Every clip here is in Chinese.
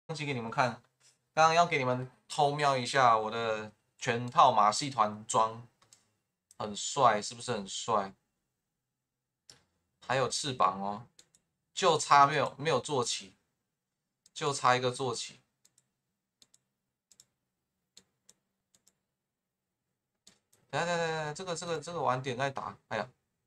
机给你们看，刚刚要给你们偷瞄一下我的全套马戏团装，很帅，是不是很帅？还有翅膀哦，就差没有坐骑，就差一个坐骑。等下，这个晚点再打。哎呀，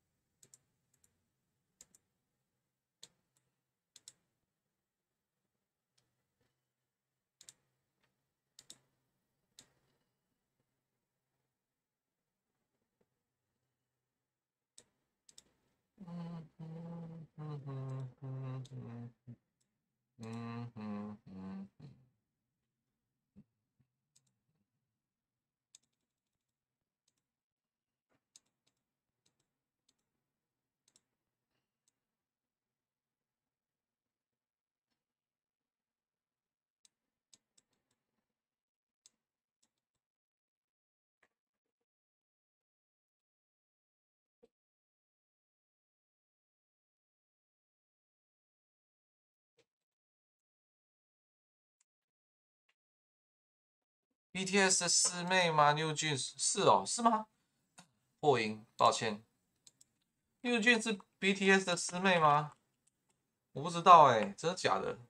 嗯嗯嗯嗯嗯嗯嗯嗯。BTS 的师妹吗？New Jeans 是哦，是吗？破音，抱歉。New Jeans 是 BTS 的师妹吗？我不知道哎，真的假的？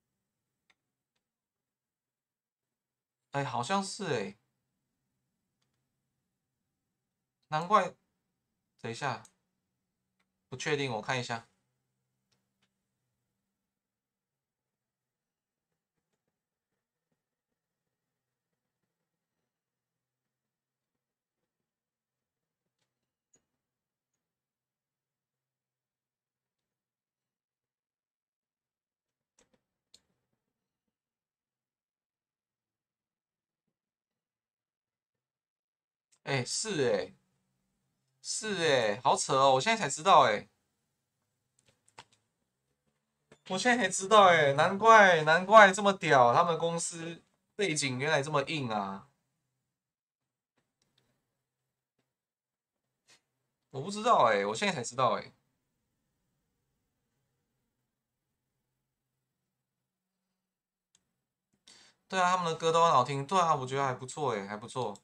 哎，好像是哎，难怪。等一下，不确定，我看一下。哎，是哎，是哎，好扯哦！我现在才知道哎，我现在才知道哎，难怪这么屌，他们公司背景原来这么硬啊！我不知道哎，我现在才知道哎。对啊，他们的歌都很好听。对啊，我觉得还不错哎，还不错。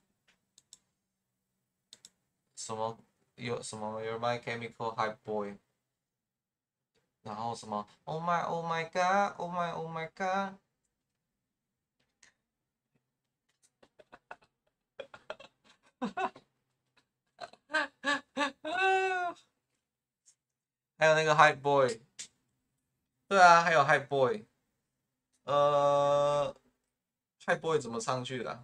什么有什么 You're My Chemical Hype Boy，然后什么 Oh My Oh My God Oh My Oh My God，还有那个 Hype Boy。对啊，还有 Hype Boy。Hype Boy 怎么上去的啊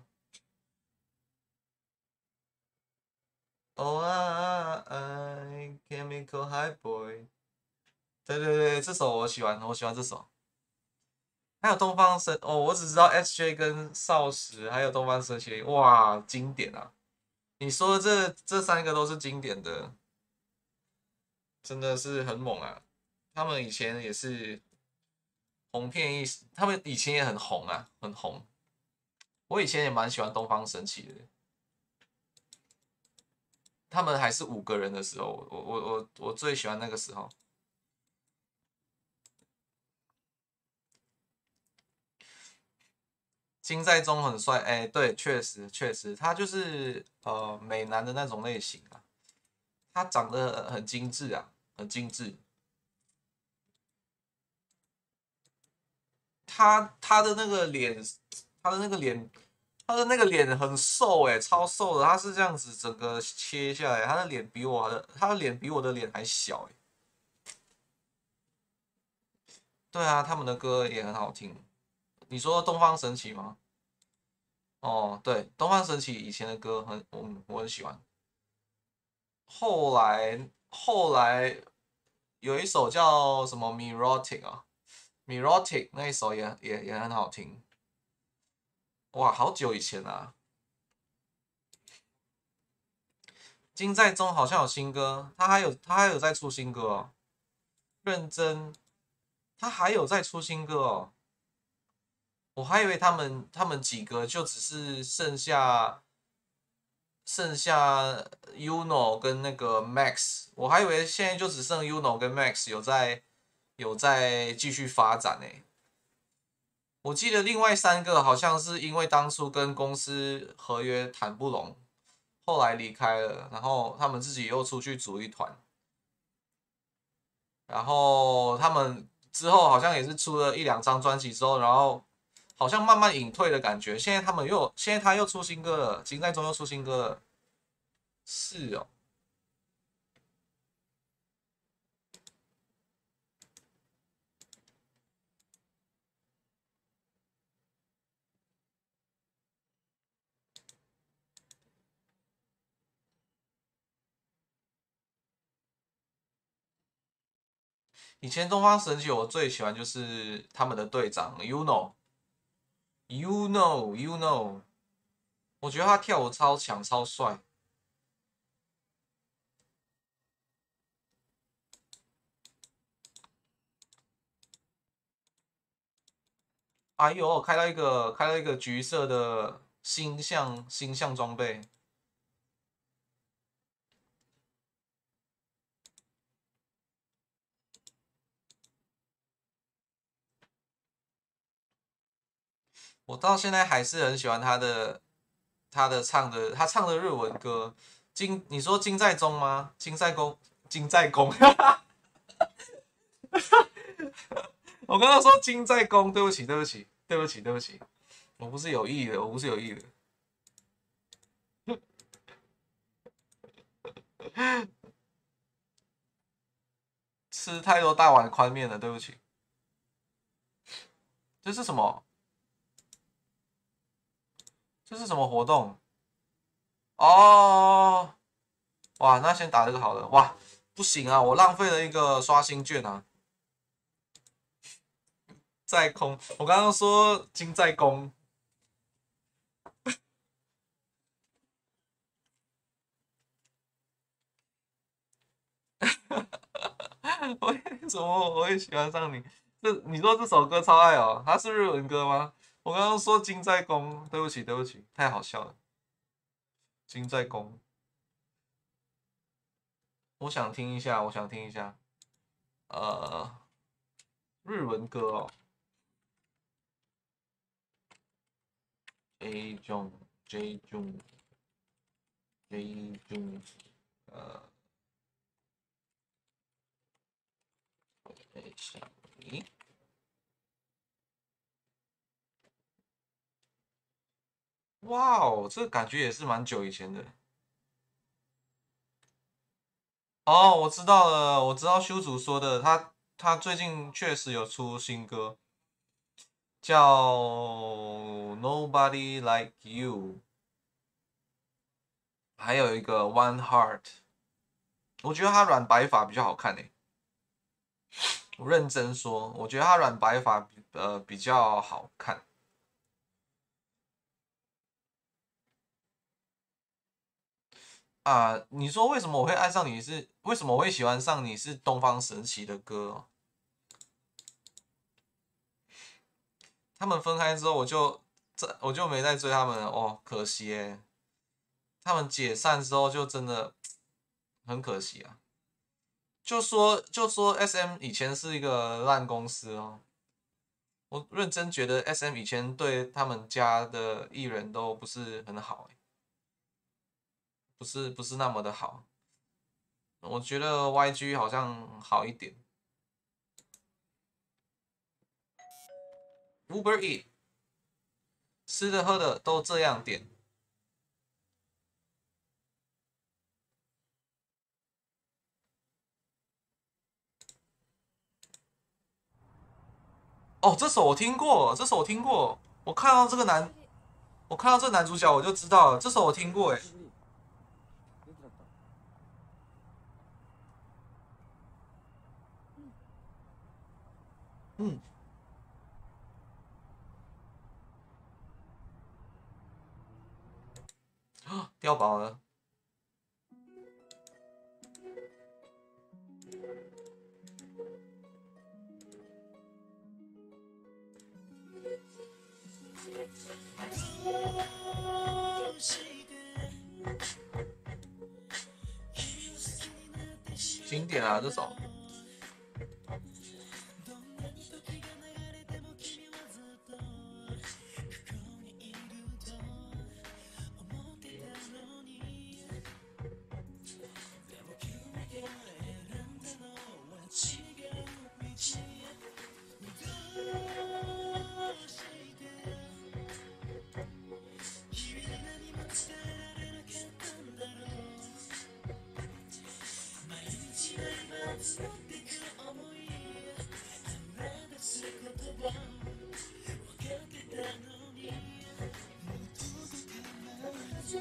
？Oh I Chemical Hype Boy。对，这首我喜欢，我喜欢这首。还有东方神哦，我只知道 SJ 跟少时，还有东方神起，哇，经典啊！你说的这三个都是经典的，真的是很猛啊！他们以前也是红遍一时，他们以前也很红啊，很红。我以前也蛮喜欢东方神起的，他们还是5个人的时候，我最喜欢那个时候。金在中很帅，哎，对，确实，他就是美男的那种类型啊，他长得很精致啊，很精致。他的那个脸，他的那个脸，他的那个脸很瘦哎，超瘦的，他是这样子整个切下来，他的脸比我的脸还小哎。对啊，他们的歌也很好听。你说东方神起吗？哦，对，东方神起以前的歌我很喜欢。后来有一首叫什么《Mirotic》啊，《Mirotic》那一首也很好听。哇，好久以前啊。金在中好像有新歌，他还有在出新歌哦。认真，他还有在出新歌哦。我还以为他们几个就只是剩下 Uno 跟那个 Max，我还以为现在就只剩 Uno 跟 Max 有在继续发展呢。 我记得另外3个好像是因为当初跟公司合约谈不拢，后来离开了，然后他们自己又出去组一团，然后他们之后好像也是出了1、2张专辑之后，然后好像慢慢隐退的感觉。现在他又出新歌了，金在中又出新歌了，是哦。以前东方神起我最喜欢就是他们的队长 You know，我觉得他跳舞超强超帅。哎呦，开到一个橘色的星象装备。我到现在还是很喜欢他唱的日文歌。你说金在中吗？金在宫。我刚刚说金在宫，对不起，我不是有意的，我不是有意的。吃太多大碗宽面了，对不起。这是什么？这是什么活动？哦，哇，那先打这个好了。哇，不行啊，我浪费了一个刷新券啊。在空，我刚刚说金在宫。为什么我会喜欢上你？你说这首歌超爱哦，它是日文歌吗？我刚刚说金在宫，对不起，太好笑了。金在宫，我想听一下，呃，日文歌哦，J 中 J 中 J 中，呃，等一下，咦，哇哦，这个感觉也是蛮久以前的。哦，我知道了，我知道修主说的，他最近确实有出新歌，叫《Nobody Like You》，还有一个《One Heart》。我觉得他软白发比较好看诶，我认真说，我觉得他软白发比较好看啊。你说为什么我会爱上你是？为什么我会喜欢上你是东方神起的歌哦？他们分开之后，我就没再追他们了哦，可惜诶。他们解散之后就真的很可惜啊。就说 SM 以前是一个烂公司哦，我认真觉得 SM 以前对他们家的艺人都不是很好，不是那么的好。我觉得 YG 好像好一点。Uber E 吃的喝的都这样点。哦，这首我听过，这首我听过。我看到这个男主角我就知道了，这首我听过哎。嗯，碉堡了。经典啊，这首。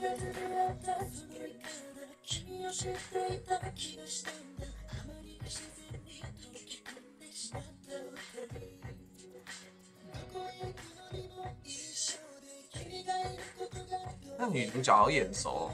那女主角好眼熟哦。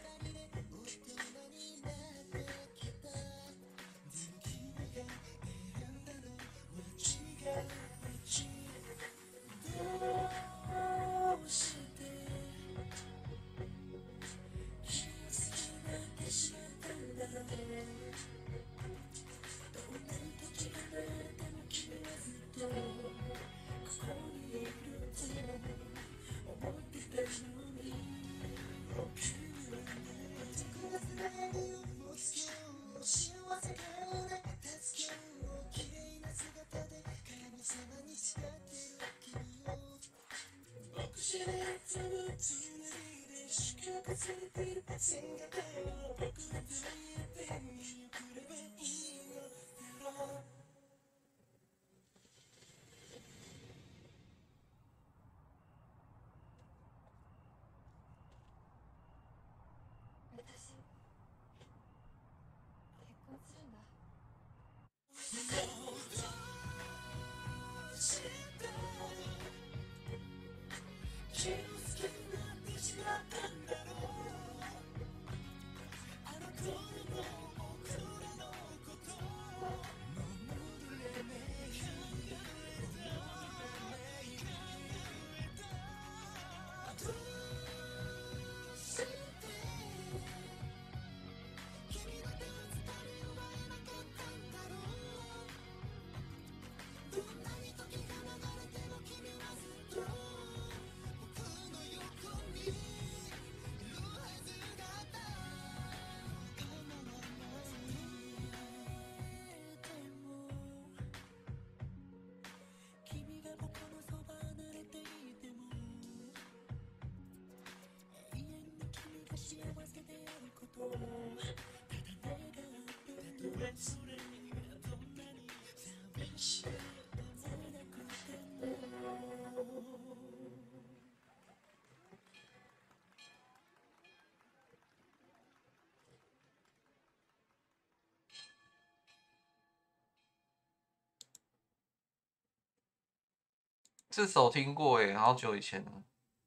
这首听过诶，好久以前了。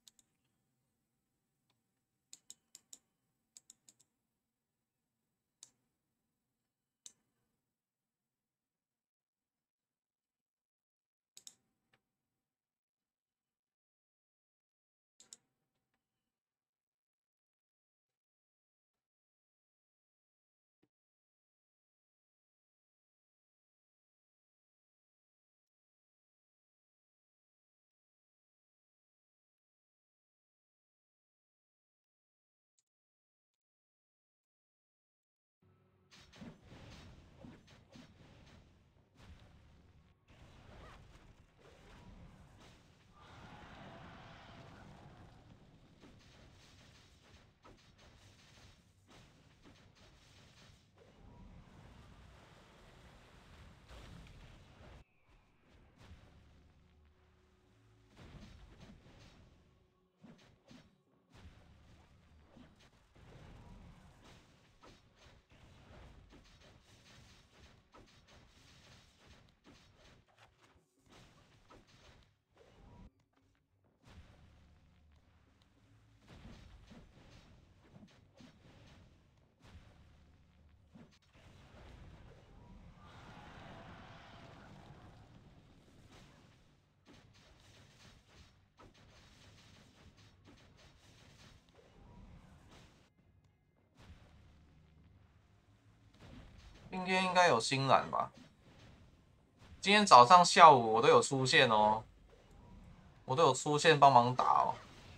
今天应该有新蓝吧？今天早上、下午我都有出现哦，我都有出现帮忙打哦。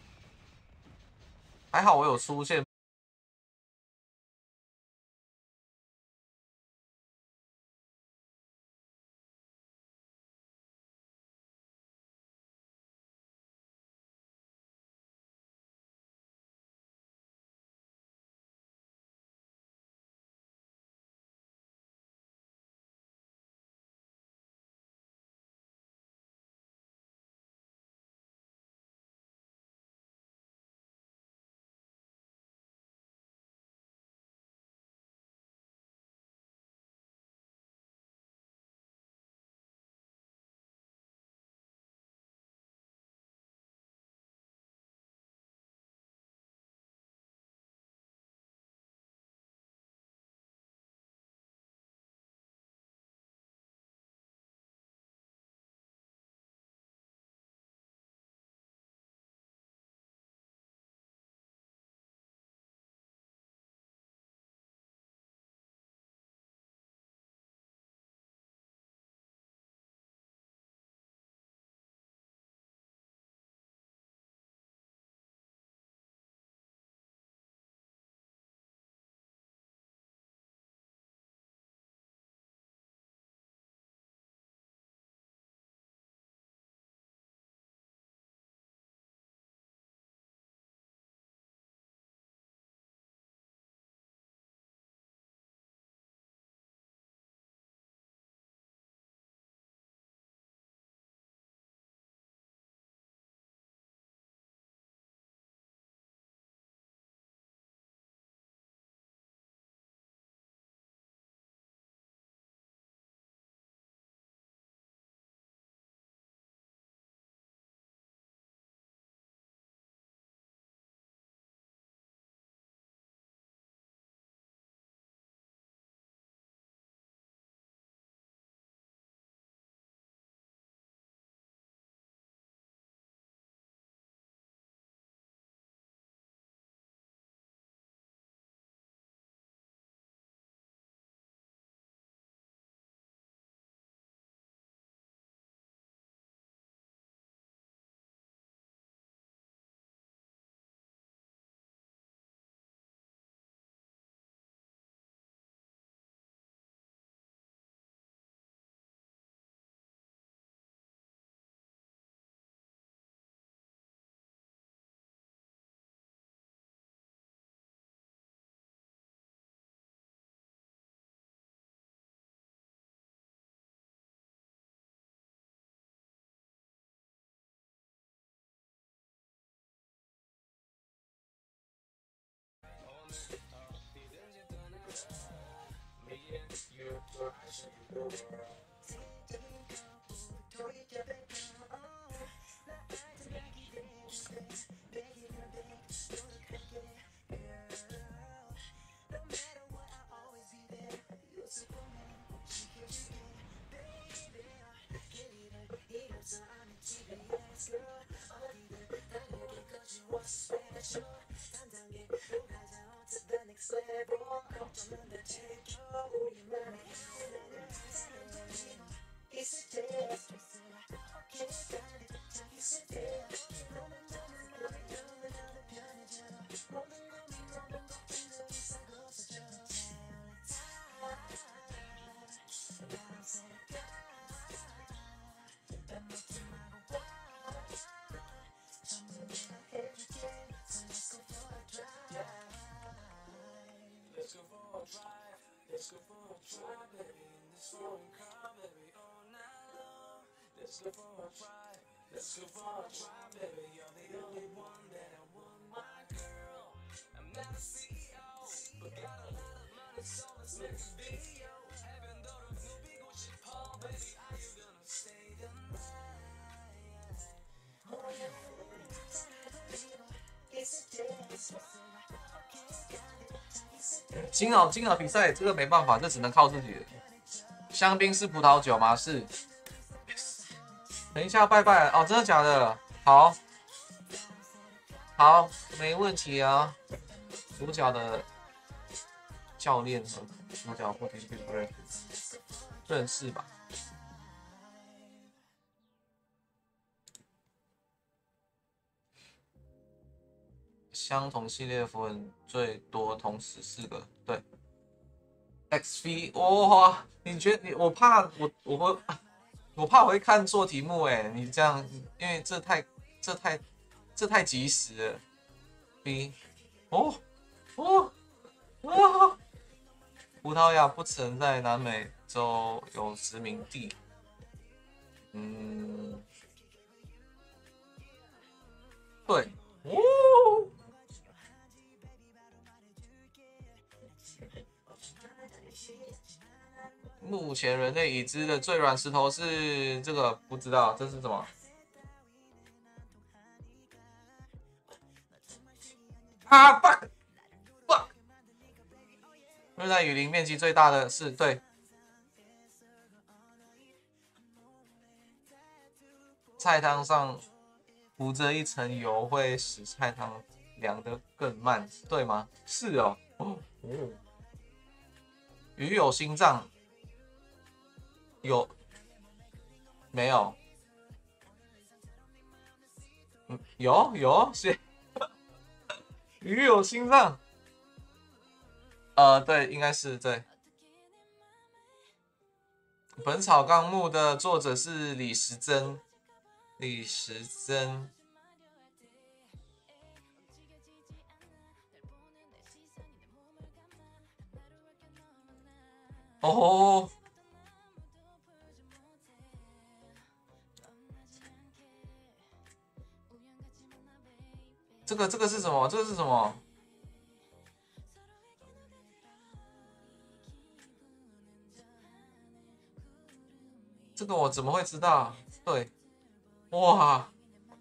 还好我有出现。 金好比赛，这个没办法，这只能靠自己了。香槟是葡萄酒吗？是。等一下拜拜哦，真的假的？好，好，没问题啊。主角的教练和主角不停并不认识吧？相同系列符文最多同时4个，对。XV， 哇，你觉得我怕我怕我会看错题目哎，你这样，因为这太及时了。B， 哦，葡萄牙不曾在南美洲有殖民地。对，哦。目前人类已知的最软石头是这个，不知道这是什么？啊 fuck！ 热带雨林面积最大的是对。菜汤上浮着一层油会使菜汤凉得更慢，对吗？是哦。鱼有心脏？有？没有？有是鱼有心脏？对，应该是对。《本草纲目》的作者是李时珍。哦，这个是什么？这个是什么？这个我怎么会知道？对，哇，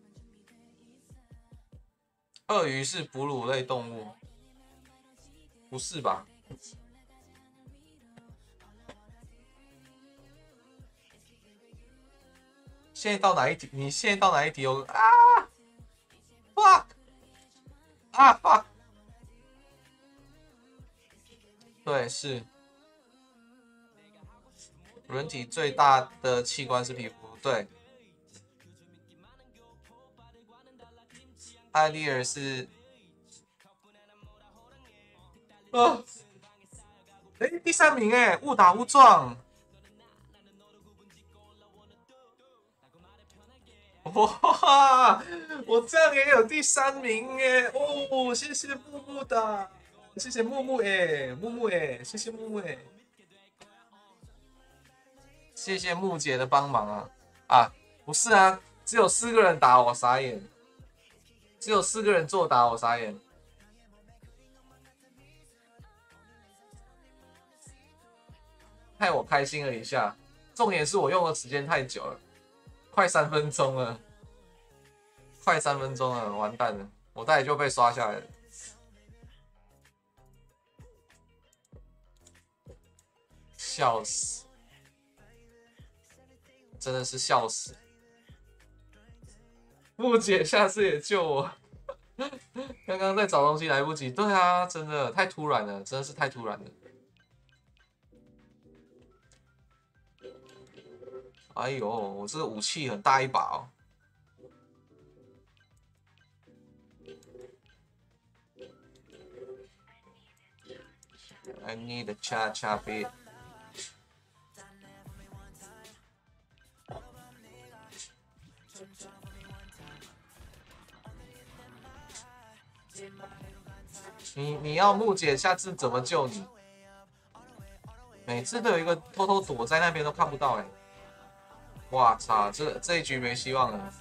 鳄鱼是哺乳类动物？不是吧？现在到哪一题？你现在到哪一题？我fuck 啊 fuck！ 对，是。人体最大的器官是皮肤，对。艾丽尔是第3名哎，误打误撞。哇，我这样也有第3名哎！哦，谢谢木木的，谢谢木木哎，谢谢木木哎，谢谢木姐的帮忙啊！不是啊，只有4个人打我傻眼，只有4个人作答我傻眼。 害我开心了一下。重点是我用的时间太久了，快3分钟了，快3分钟了，完蛋了，我待会就被刷下来了。笑死，真的是笑死！木姐，下次也救我！刚刚在找东西来不及。对啊，真的太突然了，真的是太突然了。哎呦，我这个武器很大一把哦。I need a cha cha beat。你要木姐，下次怎么救你？每次都有一个偷偷躲在那边都看不到哎、欸！哇操，这一局没希望了。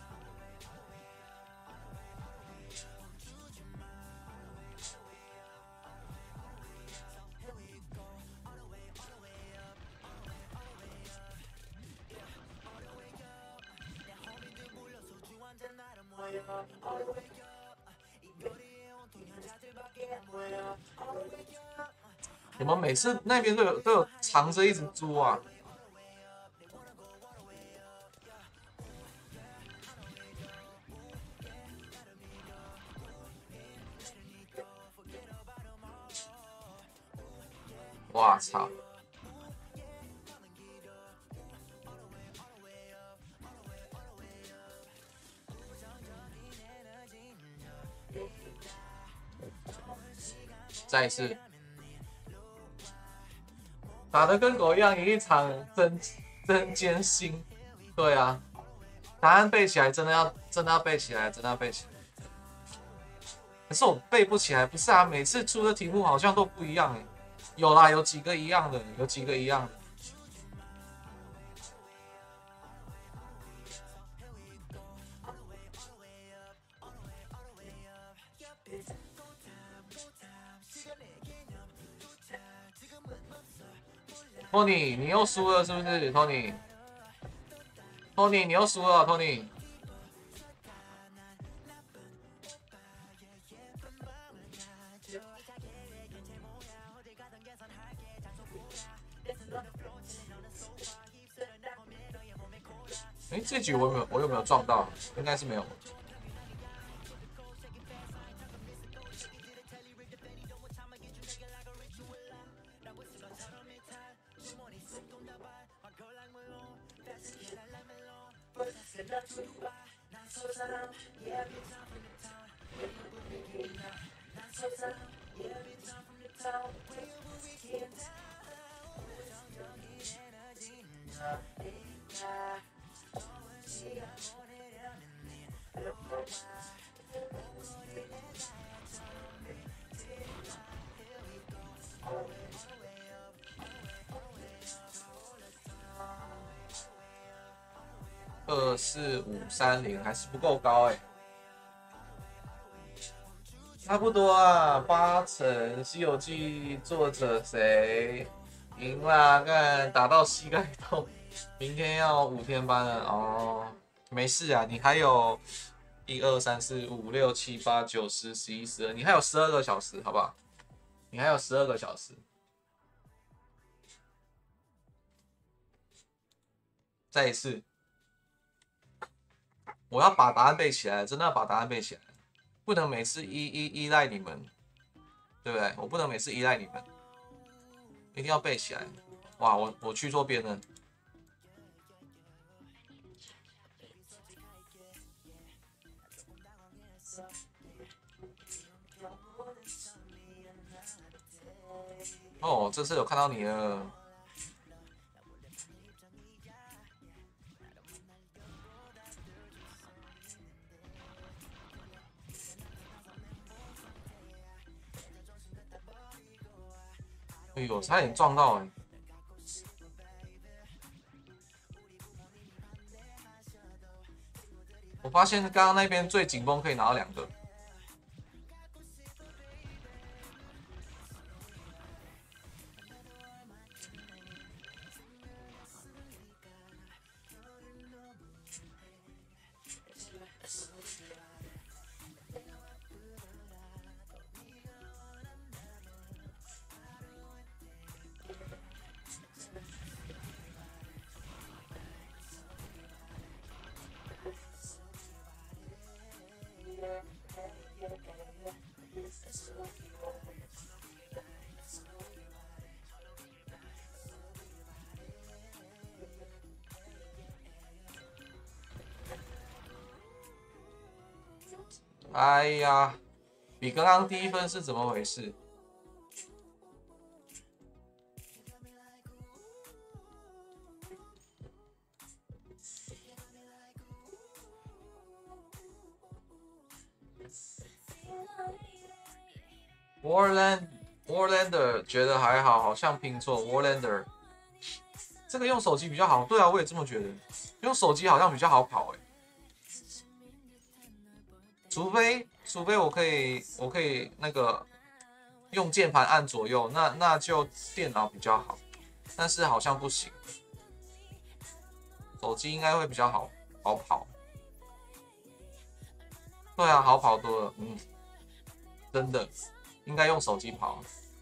你们每次那边都有藏着一只猪啊！哇操！再一次，打得跟狗一样，一场真艰辛。对啊，答案背起来真的要背起来，真的要背起来。可是我背不起来，不是啊，每次出的题目好像都不一样哎。有啦，有几个一样的，有几个一样的。Tony， 你又输了是不是 ？Tony， 你又输了 ，Tony。哎，这局我有没有撞到？应该是没有。24530还是不够高哎、欸，差不多啊，8成《西游记》作者谁赢啦？看打到膝盖痛，明天要5天班了哦。没事啊，你还有1、2、3、4、5、6、7、8、9、10、11、12，你还有12个小时，好不好？你还有12个小时。再一次。我要把答案背起来，真的要把答案背起来，不能每次依赖你们，对不对？我不能每次依赖你们，一定要背起来。哇，我去错边了。哦，这次有看到你了。哎呦，差点撞到哎！我发现刚刚那边最紧绷可以拿到2个。 哎呀，比刚刚第一分是怎么回事？Warlander 觉得还好，好像拼错 Warlander。这个用手机比较好，对啊，我也这么觉得。用手机好像比较好跑除非我可以那个用键盘按左右，那就电脑比较好，但是好像不行，手机应该会比较好跑。对啊，好跑多了，真的应该用手机跑。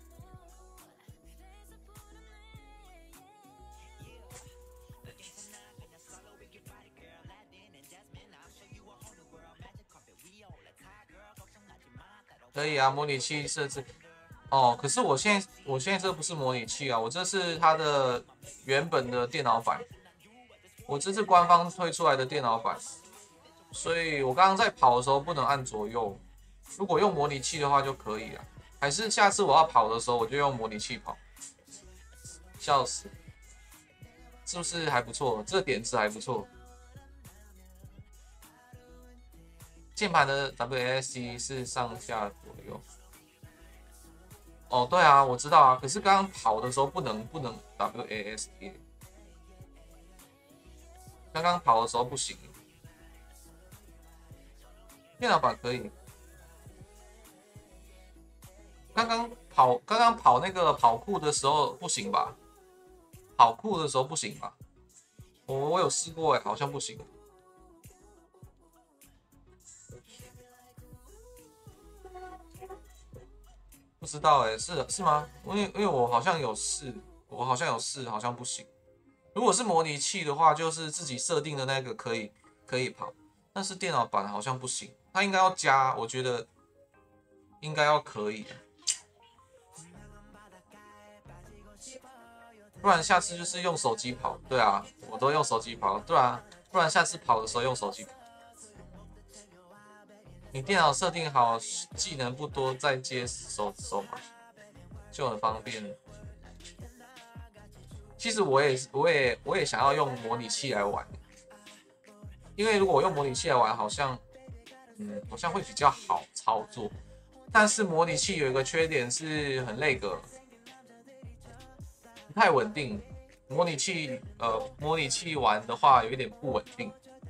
可以啊，模拟器设置。哦，可是我现在这不是模拟器啊，我这是它的原本的电脑版，我这是官方推出来的电脑版，所以我刚刚在跑的时候不能按左右，如果用模拟器的话就可以了。还是下次我要跑的时候我就用模拟器跑，笑死，是不是还不错？这点子还不错。键盘的 WASD 是上下左右。哦，对啊，我知道啊，可是刚刚跑的时候不能 WASD， 刚刚跑的时候不行，电脑版可以。刚刚跑那个跑酷的时候不行吧？跑酷的时候不行吧？我有试过好像不行。不知道是吗？因为我好像有试，好像不行。如果是模拟器的话，就是自己设定的那个可以跑，但是电脑版好像不行，它应该要加，我觉得应该要可以，不然下次就是用手机跑。对啊，我都用手机跑，对啊，不然下次跑的时候用手机跑。你电脑设定好技能不多，再接手嘛，就很方便。其实我也想要用模拟器来玩，因为如果我用模拟器来玩，好像会比较好操作。但是模拟器有一个缺点是很那个，不太稳定。模拟器玩的话有一点不稳定。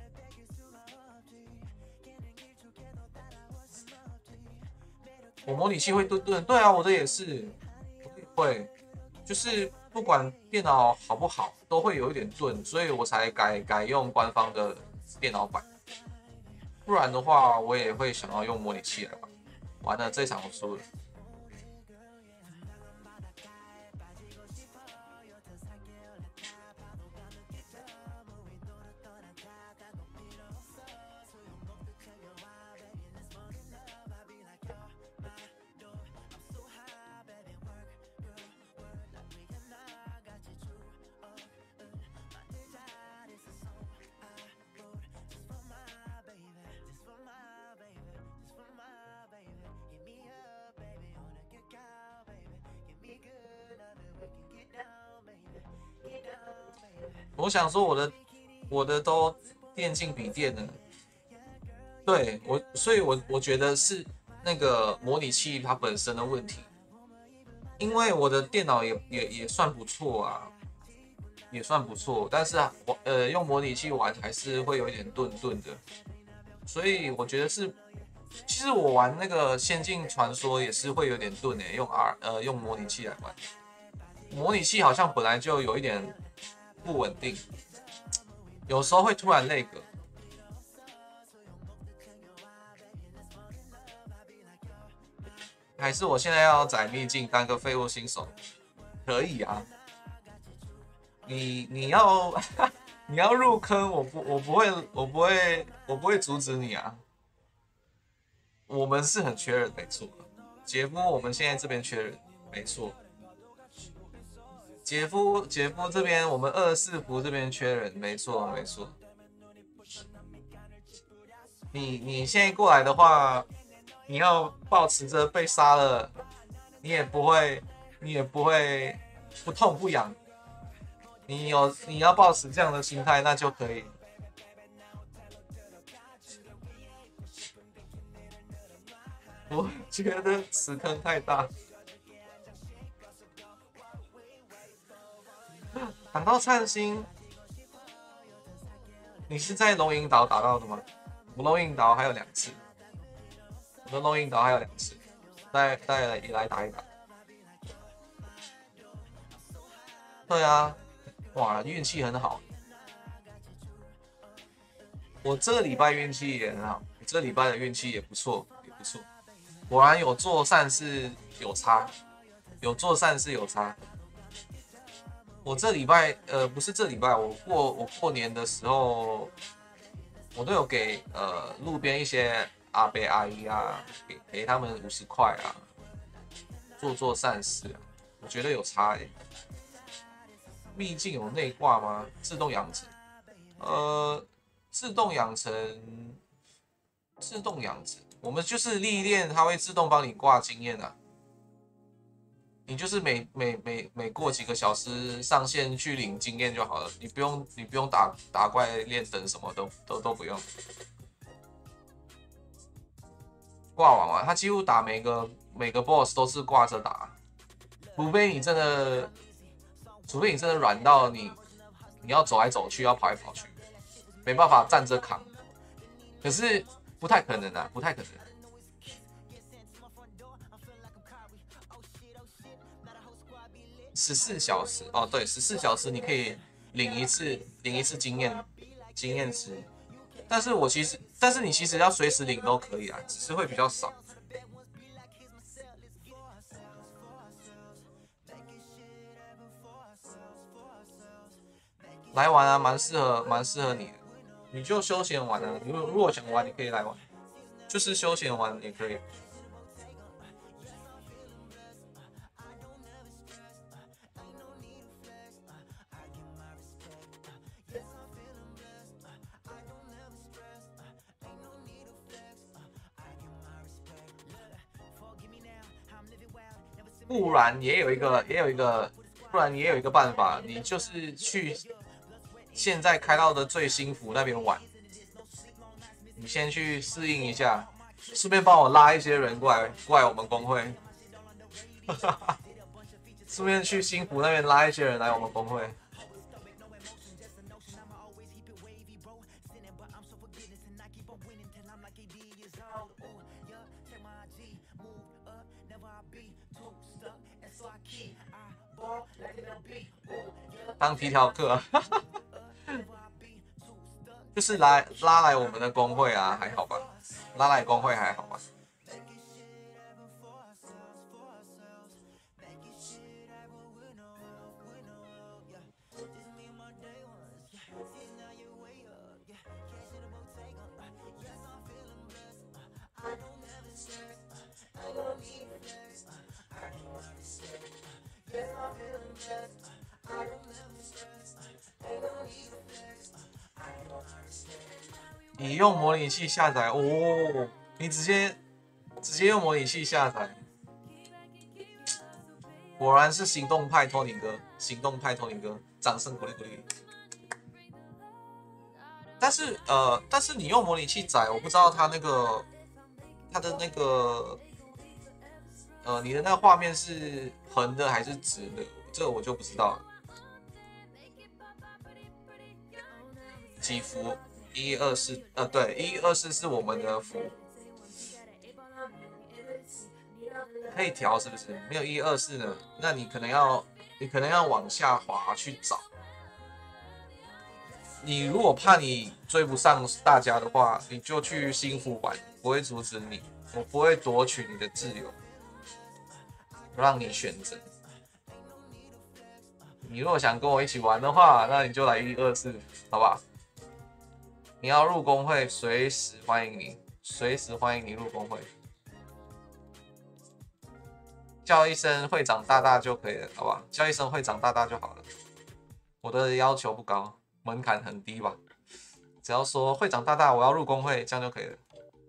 我模拟器会顿，对啊，我的也是，会，就是不管电脑好不好，都会有一点顿，所以我才改用官方的电脑版。不然的话，我也会想要用模拟器来玩。完了，这场我输了。我想说我的都电竞笔电了，对所以我觉得是那个模拟器它本身的问题，因为我的电脑也算不错啊，也算不错，但是用模拟器玩还是会有一点顿的，所以我觉得是，其实我玩那个《仙境传说》也是会有点顿用模拟器来玩，模拟器好像本来就有一点不稳定。有时候会突然那个，还是我现在要载秘境当个废物新手？可以啊，你要你要入坑，我不会阻止你啊。我们是很缺人，没错。 姐夫，我们现在这边缺人，没错。姐夫这边，我们24服这边缺人，没错没错。你现在过来的话，你要抱持着被杀了，你也不会不痛不痒。你要抱持这样的心态，那就可以。我觉得此坑太大。打到灿星，你是在龙吟岛打到的吗？我龙吟岛还有2次，我的龙吟岛还有2次，带也来打一打。对啊，哇，运气很好。我这个礼拜运气也很好，这个礼拜的运气也不错，也不错。果然有做善事有差，有做善事有差。我这礼拜不是这礼拜，我过年的时候，我都有给路边一些阿伯阿姨啊，给他们50块啊，做善事啊，我觉得有差欸。秘境有内挂吗？自动养成？自动养成，我们就是历练，它会自动帮你挂经验啊。你就是每过几个小时上线去领经验就好了，你不用打怪练等什么都不用。挂网啊，他几乎打每个 BOSS 都是挂着打，除非你真的软到你要走来走去，要跑来跑去，没办法站着扛。可是不太可能啊，不太可能。14小时哦，对，14小时你可以领一次经验值，但是你其实要随时领都可以啊，只是会比较少。来玩啊，蛮适合你的，你就休闲玩啊。如果想玩，你可以来玩，就是休闲玩也可以。不然也有一个办法，你就是去现在开到的最新服那边玩，你先去适应一下，顺便帮我拉一些人过来我们公会，顺便去新服那边拉一些人来我们公会。当皮条客，就是拉来我们的公会啊，还好吧？拉来公会还好吧？你用模拟器下载哦，你直接用模拟器下载，果然是行动派托尼哥，掌声鼓励鼓励。但是你用模拟器载，我不知道它的那个你的那个画面是横的还是直的，这个我就不知道了。几伏？124，对，124是我们的伏，可以调是不是？没有124呢，那你可能要往下滑去找。你如果怕你追不上大家的话，你就去新服玩，不会阻止你，我不会夺取你的自由，让你选择。你如果想跟我一起玩的话，那你就来124，好吧？你要入公会，随时欢迎你，入公会。 叫一声会长大大就可以了，好不好？叫一声会长大大就好了。我的要求不高，门槛很低吧？只要说会长大大，我要入工会，这样就可以了。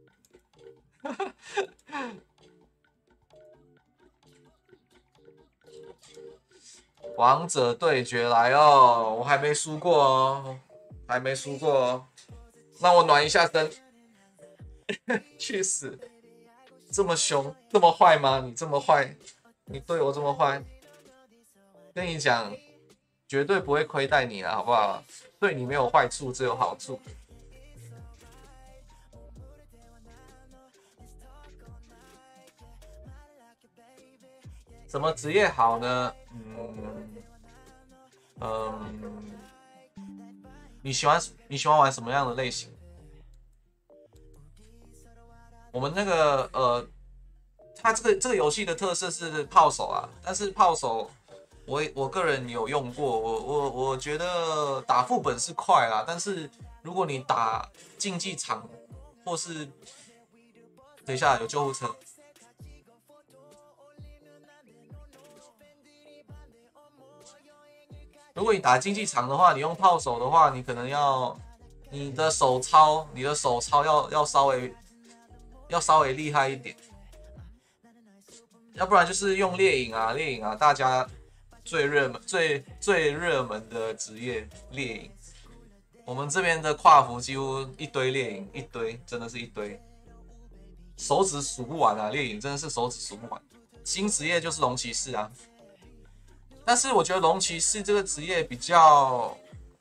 王者对决来哦！我还没输过哦，还没输过哦。让我暖一下身。去死！这么凶，这么坏吗？你这么坏，你对我这么坏，跟你讲，绝对不会亏待你了，好不好？对你没有坏处，只有好处。什么职业好呢？你喜欢玩什么样的类型？我们那个它这个游戏的特色是炮手啊，但是炮手我个人有用过，我觉得打副本是快啦，但是如果你打竞技场或是等一下有救护车。如果你打竞技场的话，你用炮手的话，你可能要你的手操要稍微厉害一点，要不然就是用猎影啊，大家最热门的职业猎影。我们这边的跨服几乎一堆猎影，一堆真的是一堆，手指数不完啊！猎影真的是手指数不完。新职业就是龙骑士啊。但是我觉得龙骑士这个职业比较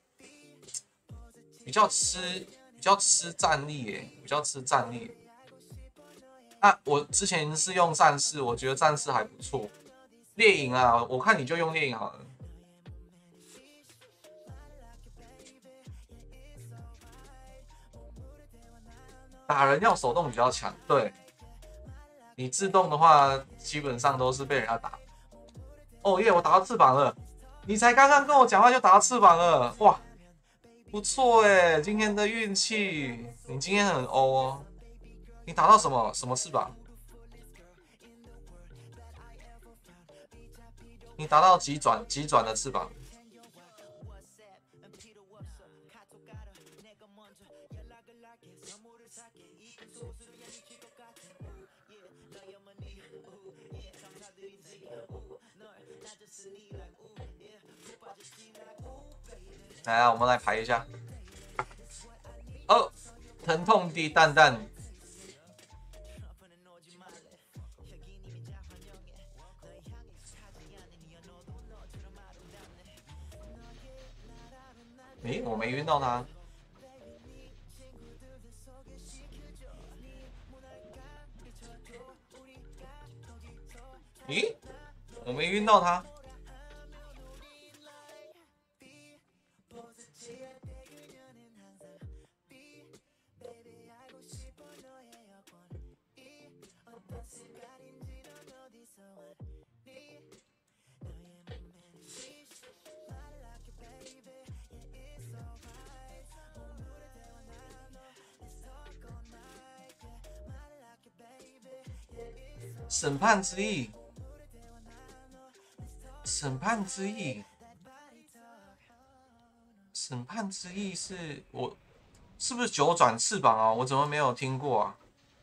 吃战力耶，比较吃战力。啊，我之前是用战士，我觉得战士还不错。猎影啊，我看你就用猎影好了。打人要手动比较强，对。你自动的话，基本上都是被人家打。哦耶，我打到翅膀了！你才刚刚跟我讲话就打到翅膀了，哇，不错哎，今天的运气，你今天很欧哦。你打到什么翅膀？你达到急转的翅膀。来啊，我们来排一下。哦，疼痛的蛋蛋。诶，我没晕到他。咦，我没晕到他。审判之翼，审判之翼，审判之翼是我是不是九转翅膀啊？我怎么没有听过啊？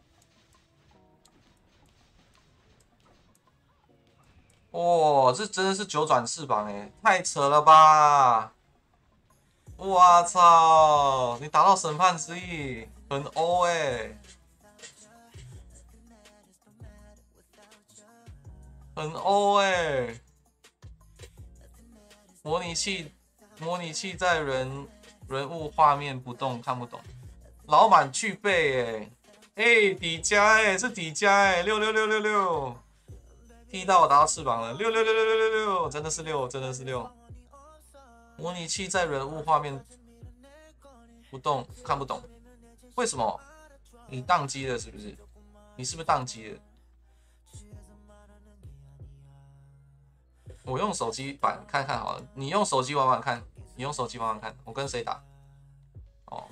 哇，这真的是九转翅膀哎，太扯了吧！我操，你打到审判之翼，很欧哎，很欧哎。模拟器在人物画面不动，看不懂。老满去背底加是底加66666，踢到我打到翅膀了6666666，真的是6，真的是6。模拟器在人物画面不动，看不懂，为什么？你宕机了是不是？你是不是宕机了？我用手机版看看好了，你用手机玩玩看，你用手机玩玩看，我跟谁打？哦，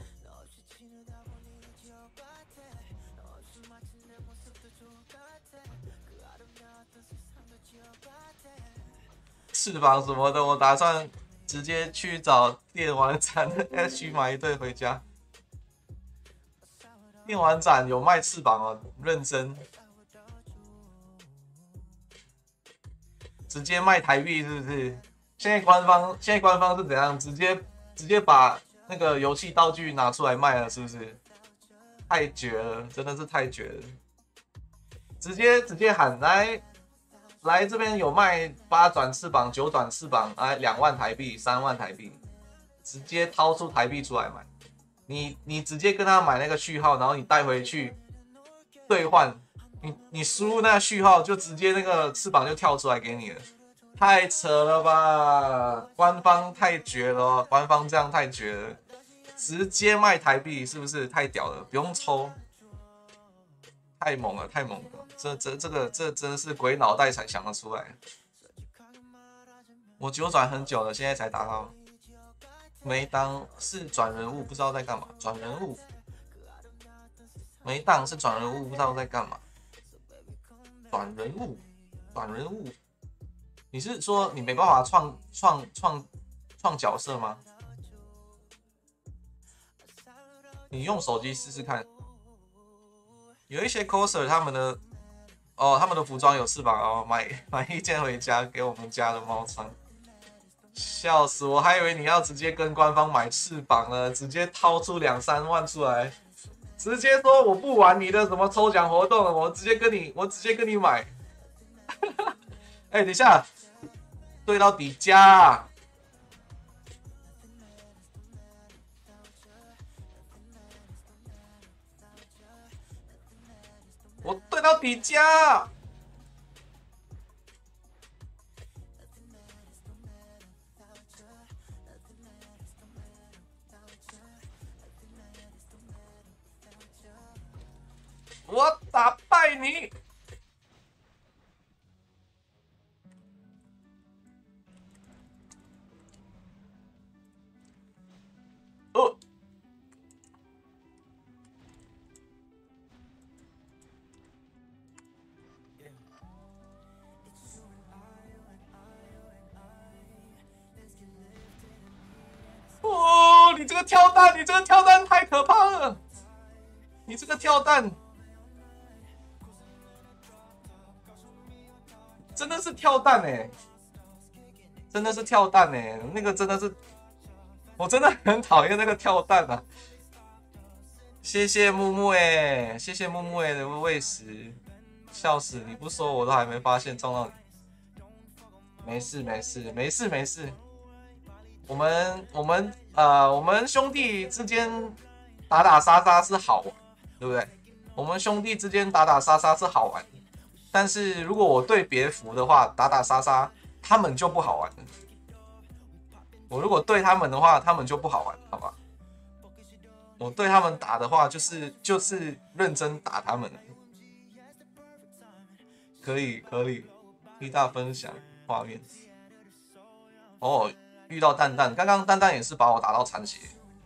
翅膀什么的，我打算直接去找电玩展去买一对回家。电玩展有卖翅膀哦，认真。直接卖台币是不是？现在官方是怎样？直接把那个游戏道具拿出来卖了，是不是？太绝了，真的是太绝了！直接喊来这边有卖8转翅膀、9转翅膀，哎，2万台币、3万台币，直接掏出台币出来买。你直接跟他买那个序号，然后你带回去兑换，你输入那个序号，就直接那个翅膀就跳出来给你了。太扯了吧！官方太绝了哦，官方这样太绝了，直接卖台币是不是太屌了？不用抽，太猛了，太猛了！这真的是鬼脑袋才想得出来。我9转很久了，现在才达到。没当是转人物，不知道在干嘛。转人物，没当是转人物，不知道在干嘛。转人物，转人物。你是说你没办法创角色吗？你用手机试试看。有一些 coser 他们的服装有翅膀哦，买一件回家给我们家的猫穿。笑死我，还以为你要直接跟官方买翅膀了，直接掏出2-3万出来，直接说我不玩你的什么抽奖活动了，我直接跟你买。哎，等一下，对到底加啊！我对到底加！我打败你！哦，哦，你这个跳蛋太可怕了！你这个跳蛋真的是跳蛋欸，真的是跳蛋欸，那个真的是，我真的很讨厌那个跳蛋啊！谢谢木木欸，谢谢木木欸的喂食，笑死！你不说我都还没发现撞到你。没事没事没事没事，我们兄弟之间打打杀杀是好玩，对不对？我们兄弟之间打打杀杀是好玩，但是如果我对别服的话，打打杀杀他们就不好玩了。我如果对他们的话，他们就不好玩，好吧？我对他们打的话，就是认真打他们。可以可以，一大分享画面。哦，遇到蛋蛋，刚刚蛋蛋也是把我打到残血。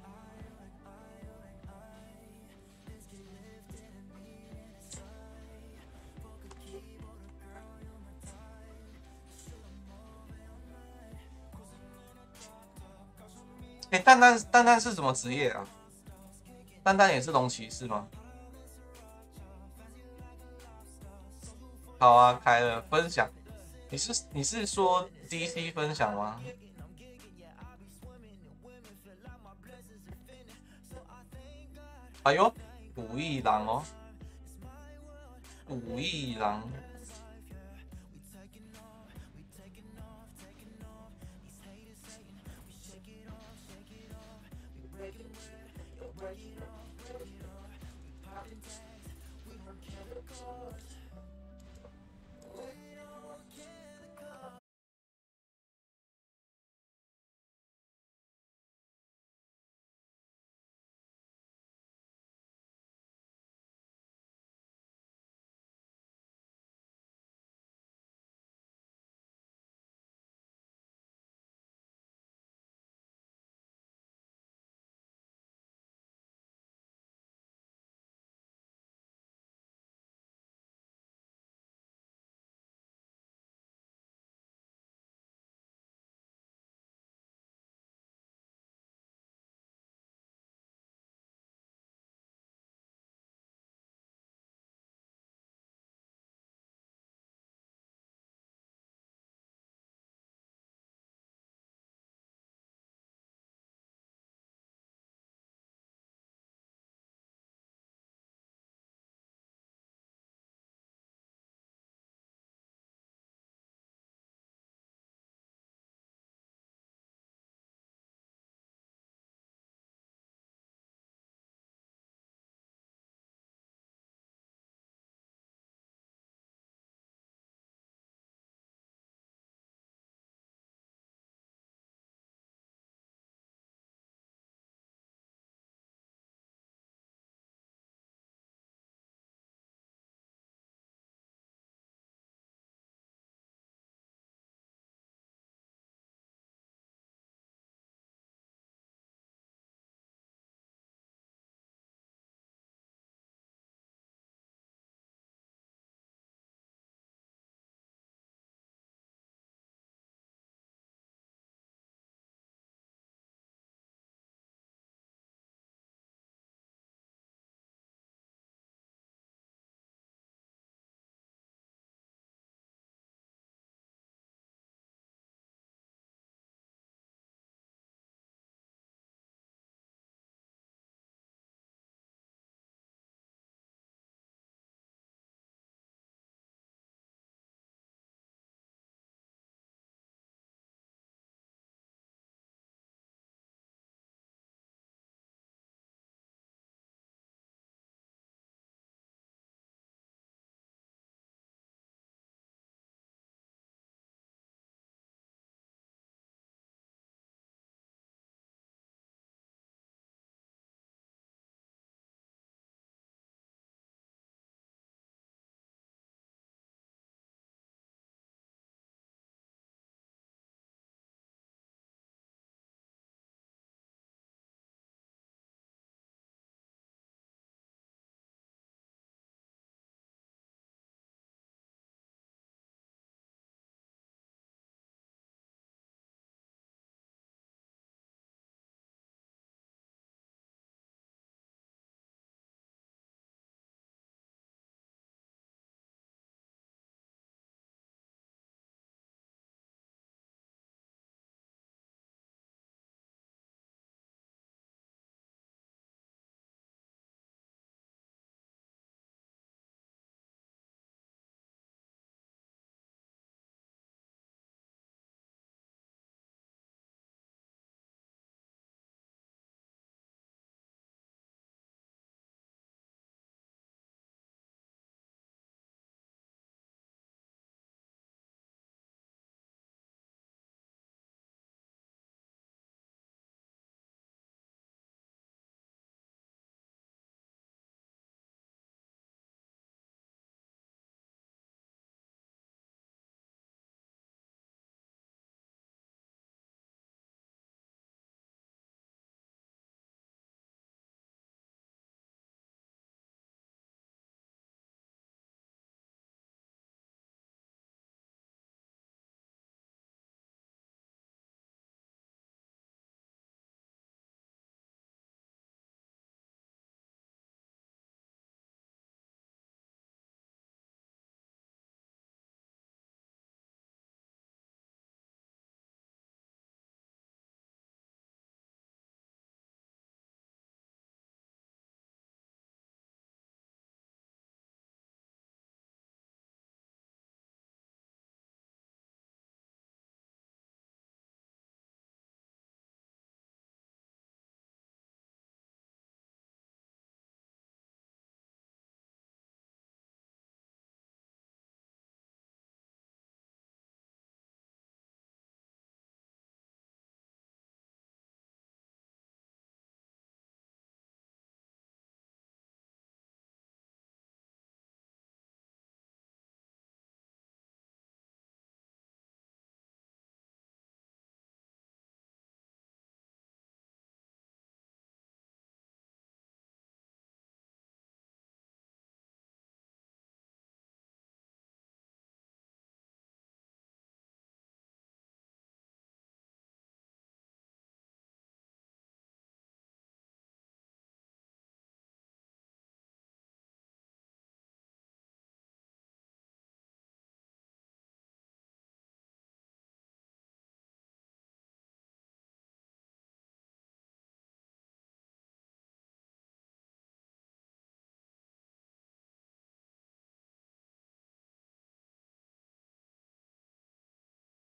哎，蛋蛋是什么职业啊？蛋蛋也是龙骑士吗？好啊，开了分享。你是说 DC 分享吗？哎呦，武艺郎哦，武艺郎。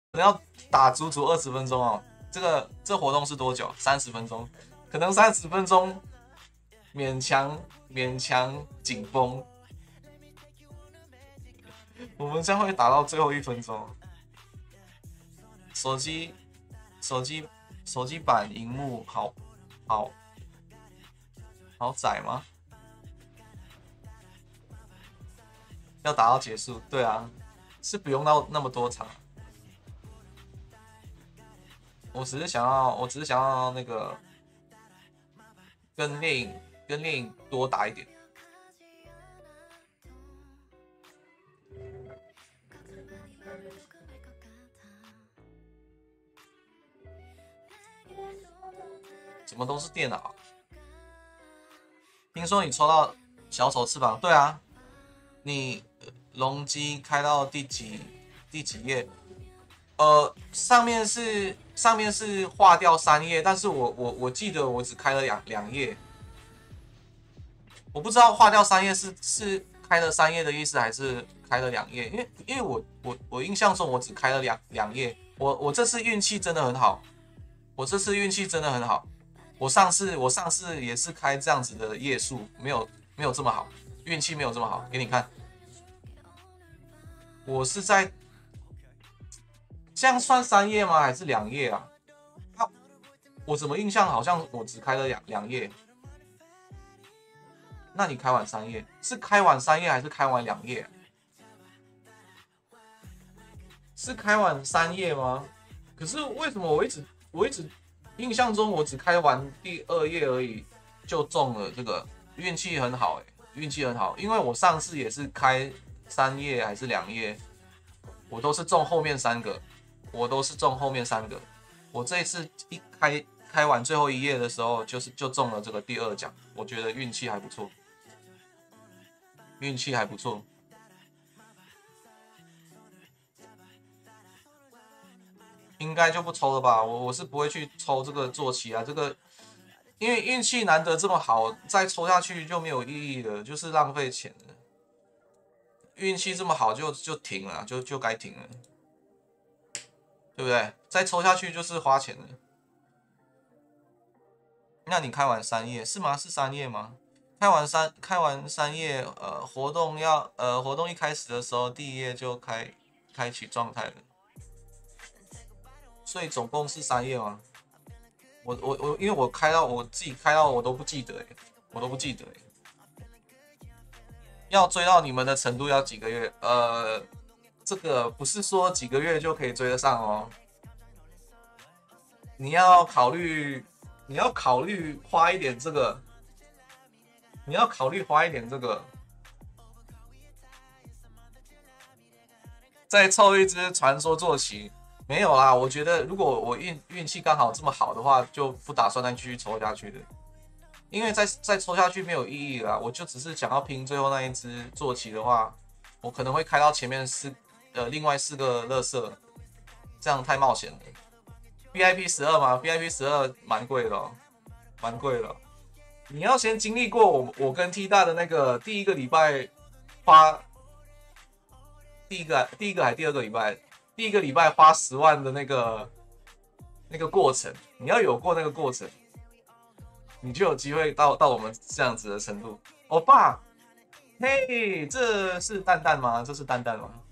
可能要打足足20分钟哦。这活动是多久？30分钟，可能30分钟勉强紧绷。我们将会打到最后1分钟。手机版荧幕好窄吗？要打到结束？对啊，是不用到那么多场。我只是想要那个跟猎影多打一点。怎么都是电脑？听说你抽到小丑翅膀？对啊，你龙机开到第几页？上面是划掉3页，但是我记得我只开了两页，我不知道划掉3页是开了3页的意思，还是开了2页？因为我印象中我只开了两页，我这次运气真的很好，我上次也是开这样子的页数，没有这么好，运气没有这么好，给你看，我是在。这样算3页吗？还是2页啊？我怎么印象好像我只开了两页？那你开完3页，是开完3页还是开完2页？是开完3页吗？可是为什么我一直印象中我只开完第2页而已就中了这个，运气很好运气很好，因为我上次也是开3页还是2页，我都是中后面3个。我这一次一开完最后1页的时候，就中了这个第2奖，我觉得运气还不错，应该就不抽了吧？我是不会去抽这个坐骑啊，这个因为运气难得这么好，再抽下去就没有意义了，就是浪费钱了。运气这么好就停了，就该停了。对不对？再抽下去就是花钱了。那你开完3页是吗？是3页吗？开完3页，活动一开始的时候，第1页就开启状态了。所以总共是3页吗？因为我自己开到我都不记得要追到你们的程度要几个月？这个不是说几个月就可以追得上哦。你要考虑花一点这个，再凑一只传说坐骑。没有啦，我觉得如果我运气刚好这么好的话，就不打算再继续抽下去的，因为再抽下去没有意义啦。我就只是想要拼最后那一只坐骑的话，我可能会开到前面另外4个垃圾，这样太冒险了。VIP 12吗 ？VIP 12蛮贵的哦，蛮贵的。你要先经历过我跟 T 大的那个第1个礼拜花第一个还第2个礼拜，第1个礼拜花10万的那个过程，你要有过那个过程，你就有机会到我们这样子的程度。欧巴，嘿，这是蛋蛋吗？这是蛋蛋吗？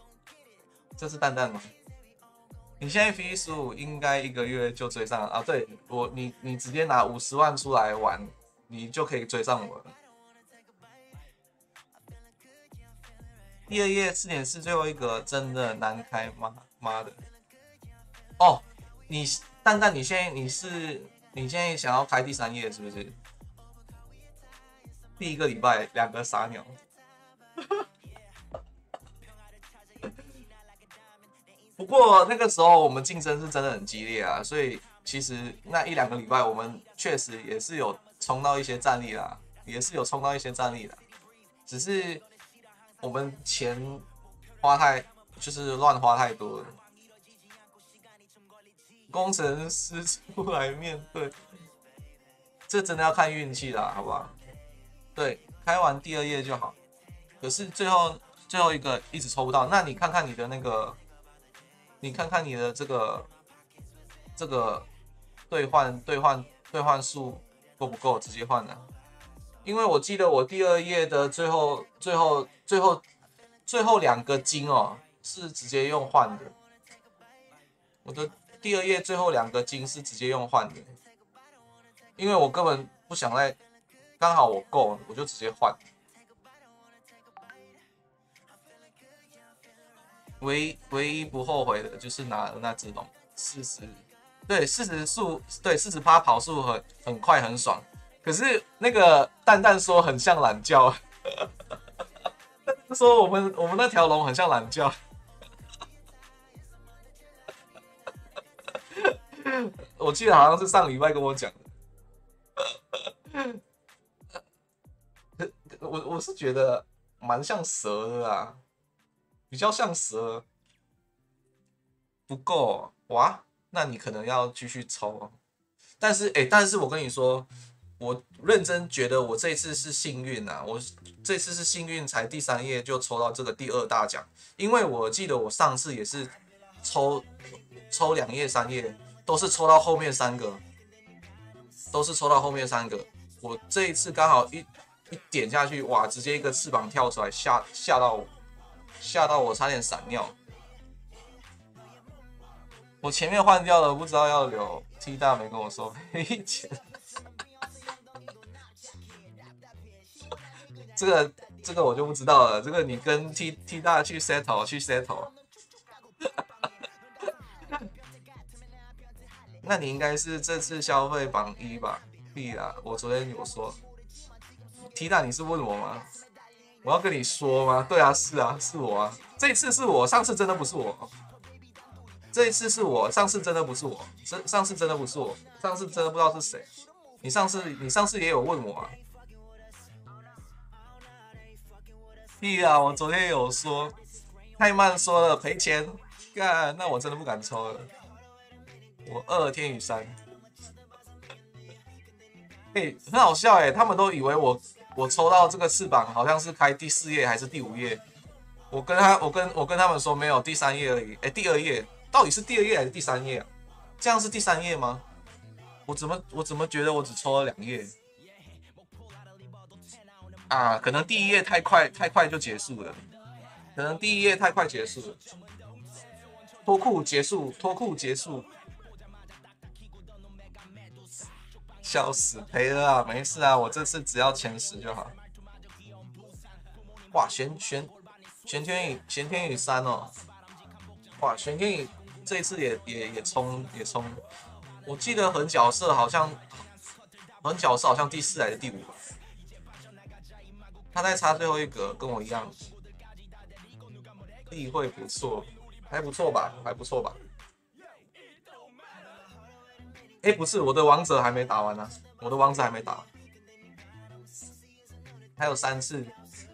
你现在 V15应该1个月就追上了啊！对，你直接拿50万出来玩，你就可以追上我了。第2页4.4最后一个真的难开，妈的！哦，蛋蛋，你现在想要开第3页是不是？第1个礼拜2个傻鸟。不过那个时候我们竞争是真的很激烈啊，所以其实那1-2个礼拜我们确实也是有冲到一些战力啦，只是我们钱就是乱花太多了。工程师出来面对，这真的要看运气啦，好不好？对，开完第2页就好。可是最后一个一直抽不到，那你看看你的那个你看看你的这个兑换数够不够，直接换啊。因为我记得我第2页的最后2个金哦，是直接用换的。我的第2页最后2个金是直接用换的，因为我根本不想再，刚好我够，我就直接换。唯一不后悔的就是拿了那只龙40，对40%跑速很快很爽。可是那个蛋蛋说很像懒觉，说我们那条龙很像懒觉。我记得好像是上礼拜跟我讲的，我是觉得蛮像蛇的啊，比较像蛇，不够哇，那你可能要继续抽。但是我跟你说，我认真觉得我这一次是幸运啊，我这次是幸运才第3页就抽到这个第2大奖，因为我记得我上次也是抽2页3页都是抽到后面3个，我这一次刚好一点下去，哇，直接一个翅膀跳出来，吓到我差点闪尿。我前面换掉了，不知道要留 T 大没跟我说赔钱。这个我就不知道了，这个你跟 T 大去 settle。那你应该是这次消费榜1吧？必啦，我昨天有说。T 大你是问我吗？我要跟你说吗？对啊，是啊，是我啊。这一次是我，上次真的不是我。这一次是我，上次真的不是我，上次真的不是我，上次真的不知道是谁。你上次也有问我啊？屁啊！我昨天有说，太慢说了赔钱，干，那我真的不敢抽了。我2天羽山，很好笑他们都以为我抽到这个翅膀好像是开第4页还是第5页，我跟他们说没有，第3页而已，第2页。到底是第2页还是第3页啊？这样是第3页吗？我怎么觉得我只抽了2页啊？可能第1页太快就结束了，可能第1页太快结束了。脱裤结束，笑死，赔了啊，没事啊，我这次只要前10就好。哇，玄天宇3哦，哇，玄天宇这一次也冲，我记得狠角色好像第4还是第5，他在差最后一格，跟我一样，例会不错，还不错吧？不是，我的王者还没打完呢，还有3次。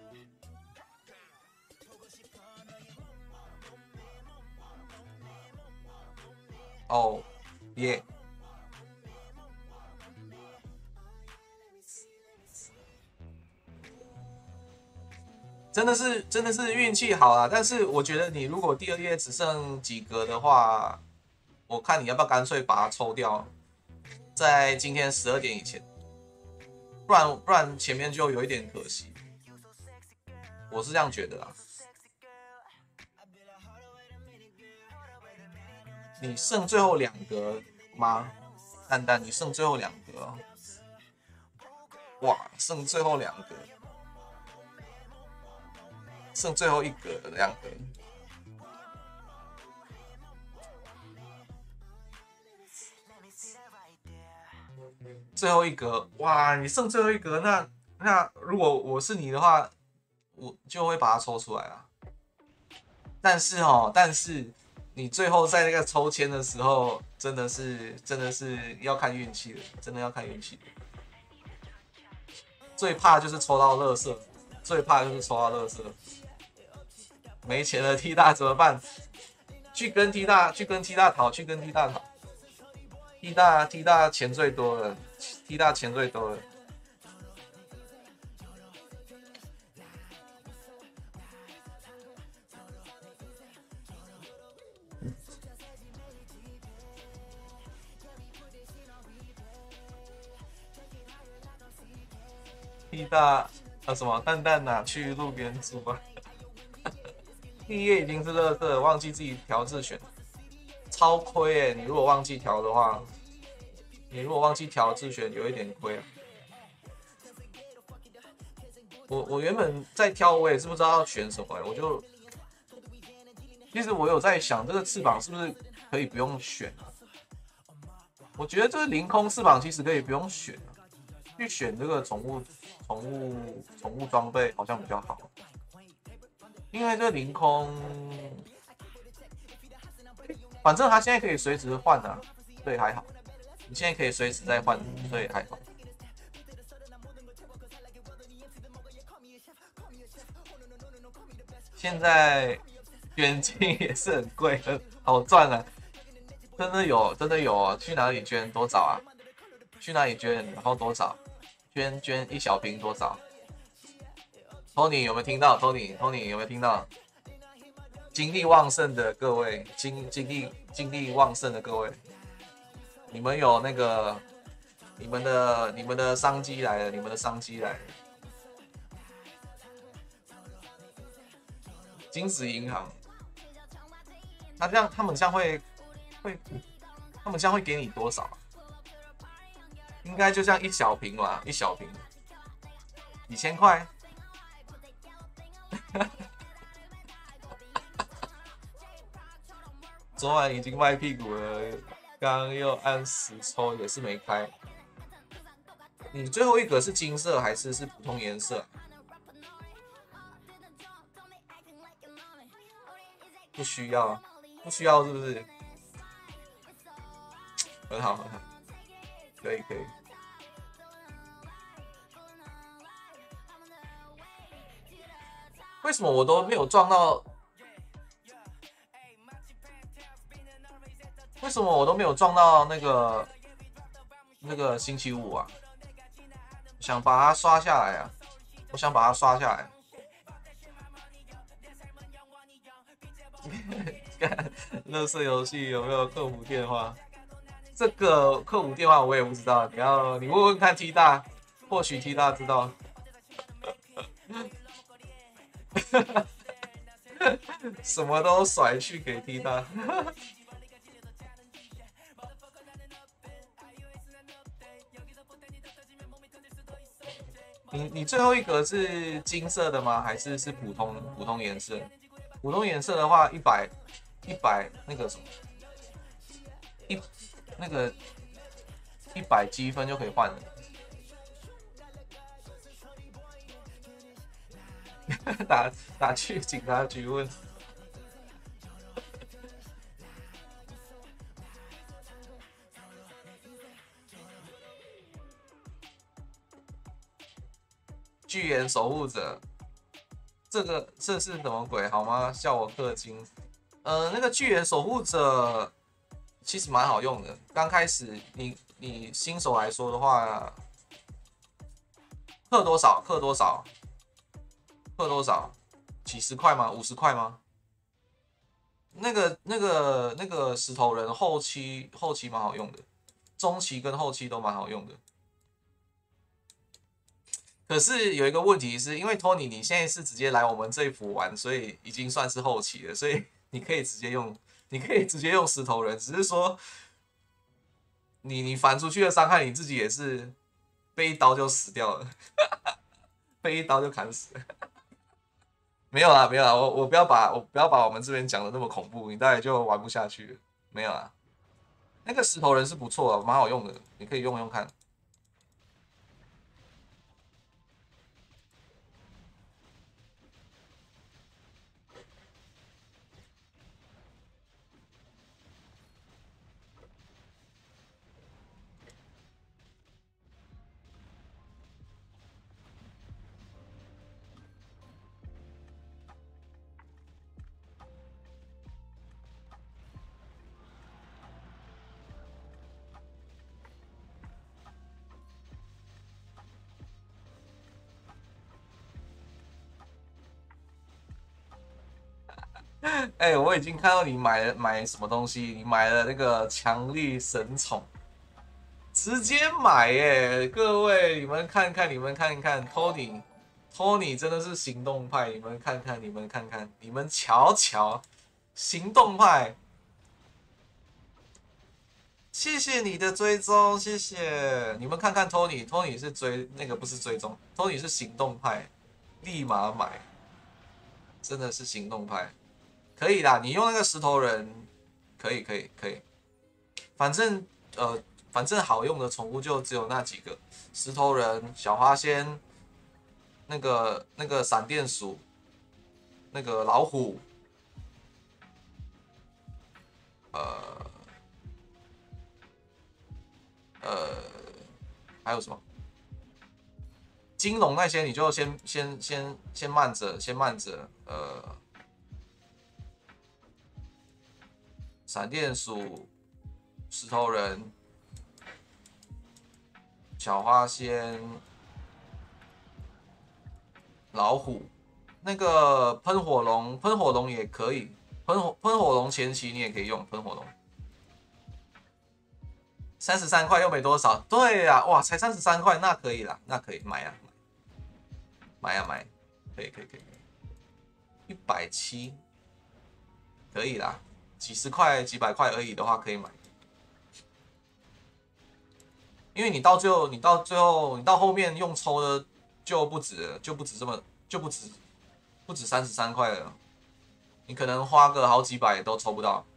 哦，耶！真的是运气好啦，但是我觉得你如果第2页只剩几格的话，我看你要不要干脆把它抽掉，在今天12点以前，不然前面就有一点可惜，我是这样觉得啦。你剩最后2格吗？蛋蛋，你剩最后2格哦。哇，剩最后2格，剩最后1格2格。最后1格，哇！你剩最后1格，那如果我是你的话，我就会把它抽出来啦。但是你最后在那个抽签的时候，真的是要看运气了，真的要看运气。最怕就是抽到垃圾，没钱了 T 大怎么办？去跟 T 大讨，T 大钱最多了，T 大钱最多了。 T 大什么蛋蛋哪去路边住啊？第一页已经是垃圾，忘记自己调自选，超亏你如果忘记调的话，你如果忘记调自选，有一点亏啊。我原本在挑，我也是不知道要选什么，其实我有在想，这个翅膀是不是可以不用选啊？我觉得这个凌空翅膀其实可以不用选啊，去选这个宠物装备好像比较好，因为这凌空，反正他现在可以随时换啊，所以还好。你现在可以随时再换，所以还好。现在捐金也是很贵，好赚啊！真的有啊！去哪里捐多少啊？去哪里捐，然后多少？捐一小瓶多少 ？Tony 有没有听到 ？Tony 有没有听到？精力旺盛的各位，精力旺盛的各位，你们有那个你们的商机来了，你们的商机来了。金石银行，他们这样会，他们这样会给你多少？应该就像一小瓶嘛，一小瓶，1000块。昨晚已经卖屁股了，刚刚又按时抽也是没开。你最后一格是金色还是普通颜色？不需要，不需要是不是？很好，很好，可以。为什么我都没有撞到？为什么我都没有撞到那个星期五啊？想把它刷下来啊！我想把它刷下来。垃圾游戏有没有客服电话？这个客服电话我也不知道，你问问看 T 大，或许 T 大知道。什么都甩去给 T 大。你最后一格是金色的吗？还是普通颜色？普通颜色的话，100那个什么100积分就可以换了。打去警察局问。巨岩守护者，这是什么鬼？好吗？笑我氪金。那个巨岩守护者其实蛮好用的。刚开始你新手来说的话，氪多少？几十块吗？50块吗？那个石头人后期蛮好用的，中期跟后期都蛮好用的。可是有一个问题是，因为 Tony 你现在是直接来我们这一服玩，所以已经算是后期了，所以你可以直接用石头人，只是说你反出去的伤害你自己也是被一刀就死掉了，被一刀就砍死了。没有啦，我不要把我们这边讲的那么恐怖，你大概就玩不下去了。没有啦，那个石头人是不错的，蛮好用的，你可以用用看。我已经看到你买什么东西，你买了那个强力神宠， 直接买耶！各位，你们看看，你们看看，Tony 真的是行动派，你们看看，你们看看，你们瞧瞧，行动派。谢谢你的追踪，谢谢你们看看 Tony 是那个不是追踪，Tony 是行动派，立马买，真的是行动派，可以啦，你用那个石头人，可以，反正反正好用的宠物就只有那几个，石头人、小花仙、那个闪电鼠、那个老虎，还有什么？金龙那些你就先慢着，闪电鼠、石头人、小花仙、老虎，那个喷火龙也可以，喷火龙前期你也可以用喷火龙。33块又没多少，对呀，哇，才33块，那可以啦，那可以买啊，买，可以，170，可以啦，几十块、几百块而已的话可以买，因为你到最后，你到后面用抽的就不止了，就不止33块了，你可能花个好几百都抽不到。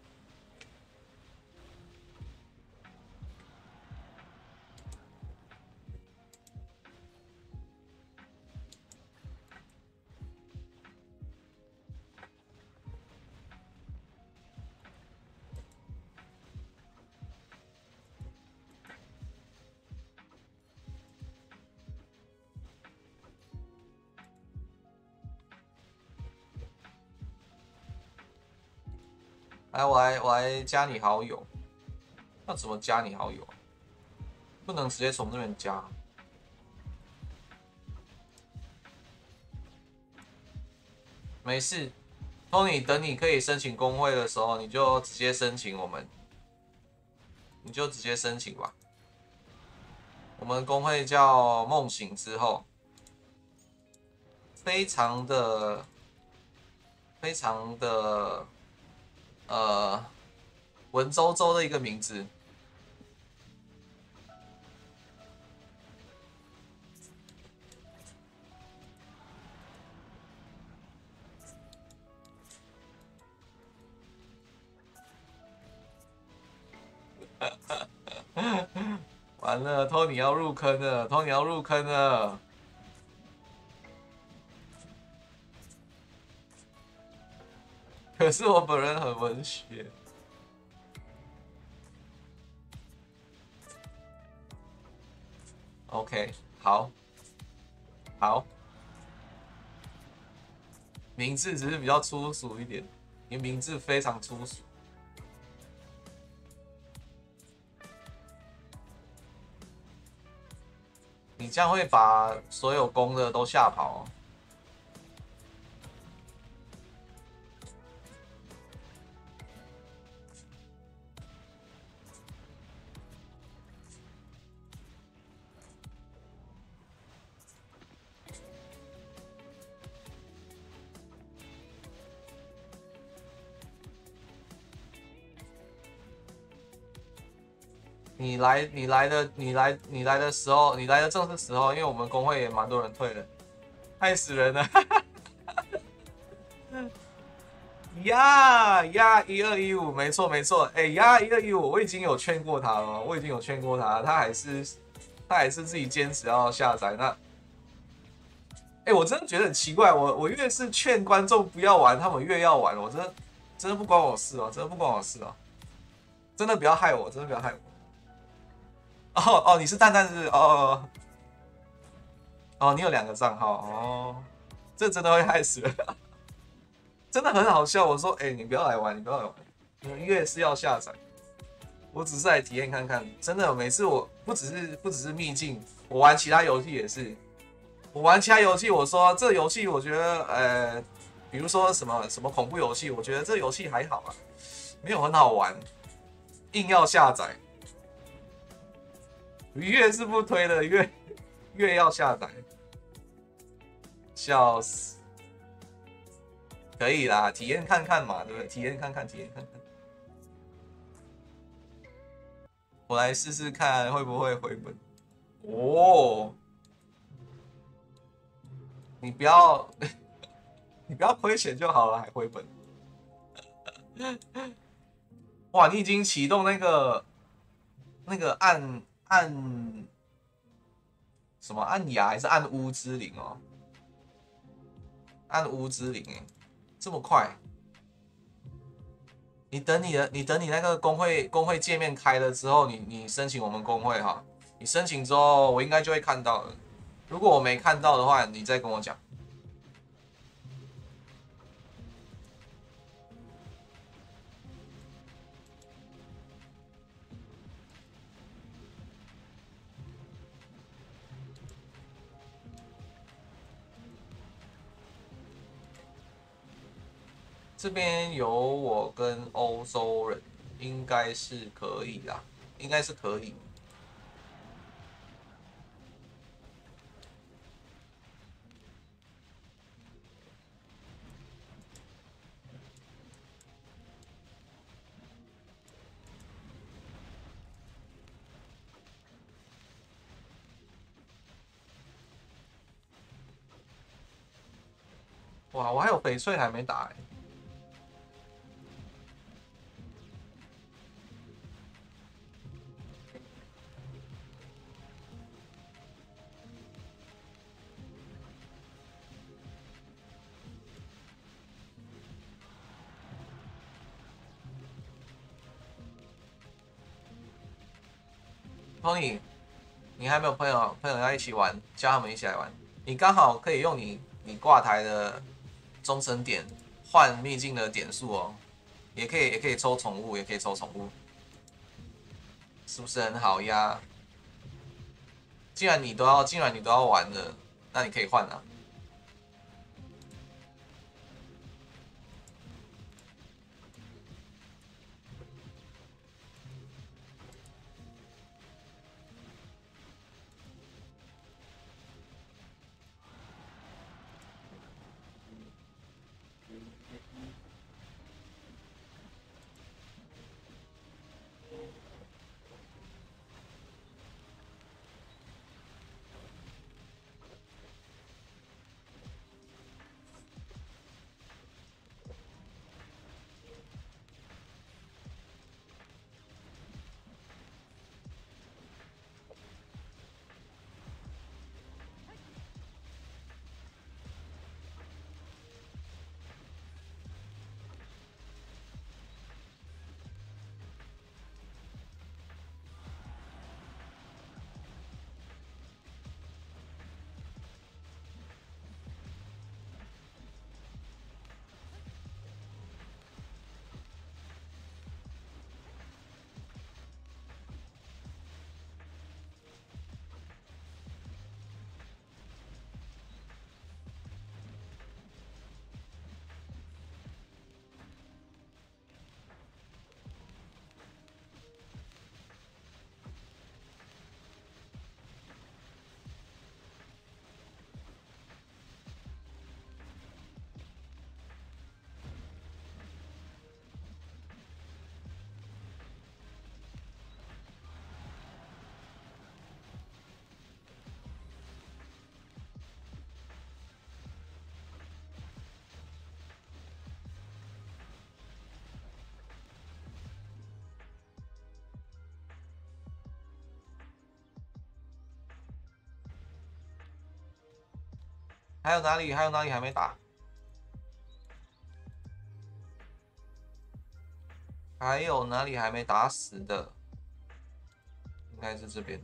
来，我来加你好友。要怎么加你好友？不能直接从那边加。没事 ，Tony，等你可以申请工会的时候，你就直接申请我们，你就直接申请吧。我们工会叫梦醒之后，非常的文绉绉的一个名字。完了，Tony 要入坑了，Tony 要入坑了。可是我本人很文学。OK， 好，名字只是比较粗俗一点，你名字非常粗俗。你这样会把所有公的都吓跑哦。你来的时候，你来的正是时候，因为我们工会也蛮多人退的，害死人了。呀，1215，没错，哎呀，1215，我已经有劝过他了，他还是自己坚持要下载。那，哎，我真的觉得很奇怪，我越是劝观众不要玩，他们越要玩，我真的不关我事哦，真的不要害我，哦，你是蛋蛋是哦，你有2个账号哦，这真的会害死人，真的很好笑。我说，你不要来玩，你们越是要下载，我只是来体验看看。真的，每次我不只是秘境，我玩其他游戏也是，我说这游戏我觉得，比如说什么恐怖游戏，我觉得这游戏还好啊，没有很好玩，硬要下载。 越是不推的，越要下载，笑死！可以啦，体验看看嘛，对不对？体验看看，体验看看。我来试试看会不会回本。哦，你不要你不要亏钱就好了，还回本。哇，你已经启动那个按什么按牙还是按乌之灵哦？按乌之灵哎，这么快？你等你那个工会界面开了之后，你申请我们工会哈，你申请之后我应该就会看到了。如果我没看到的话，你再跟我讲。这边有我跟欧洲人，应该是可以啦，应该是可以。哇，我还有翡翠还没打哎、Tony，你还没有朋友要一起玩，叫他们一起来玩。你刚好可以用你挂台的终身点换秘境的点数哦，也可以抽宠物，也可以抽宠物，是不是很好呀？既然你都要玩了，那你可以换啊。还有哪里还没打？还有哪里还没打死的？应该是这边。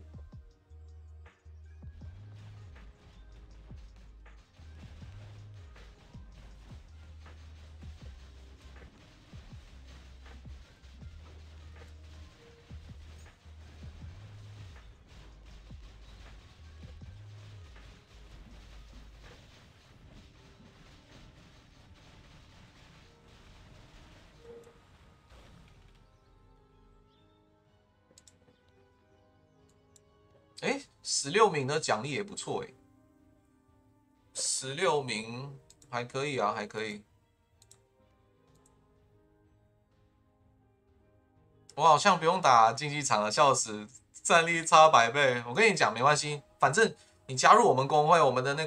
哎，16名的奖励也不错哎，16名还可以啊，还可以。我好像不用打竞技场了，笑死，战力差100倍。我跟你讲，没关系，反正你加入我们工会，我们的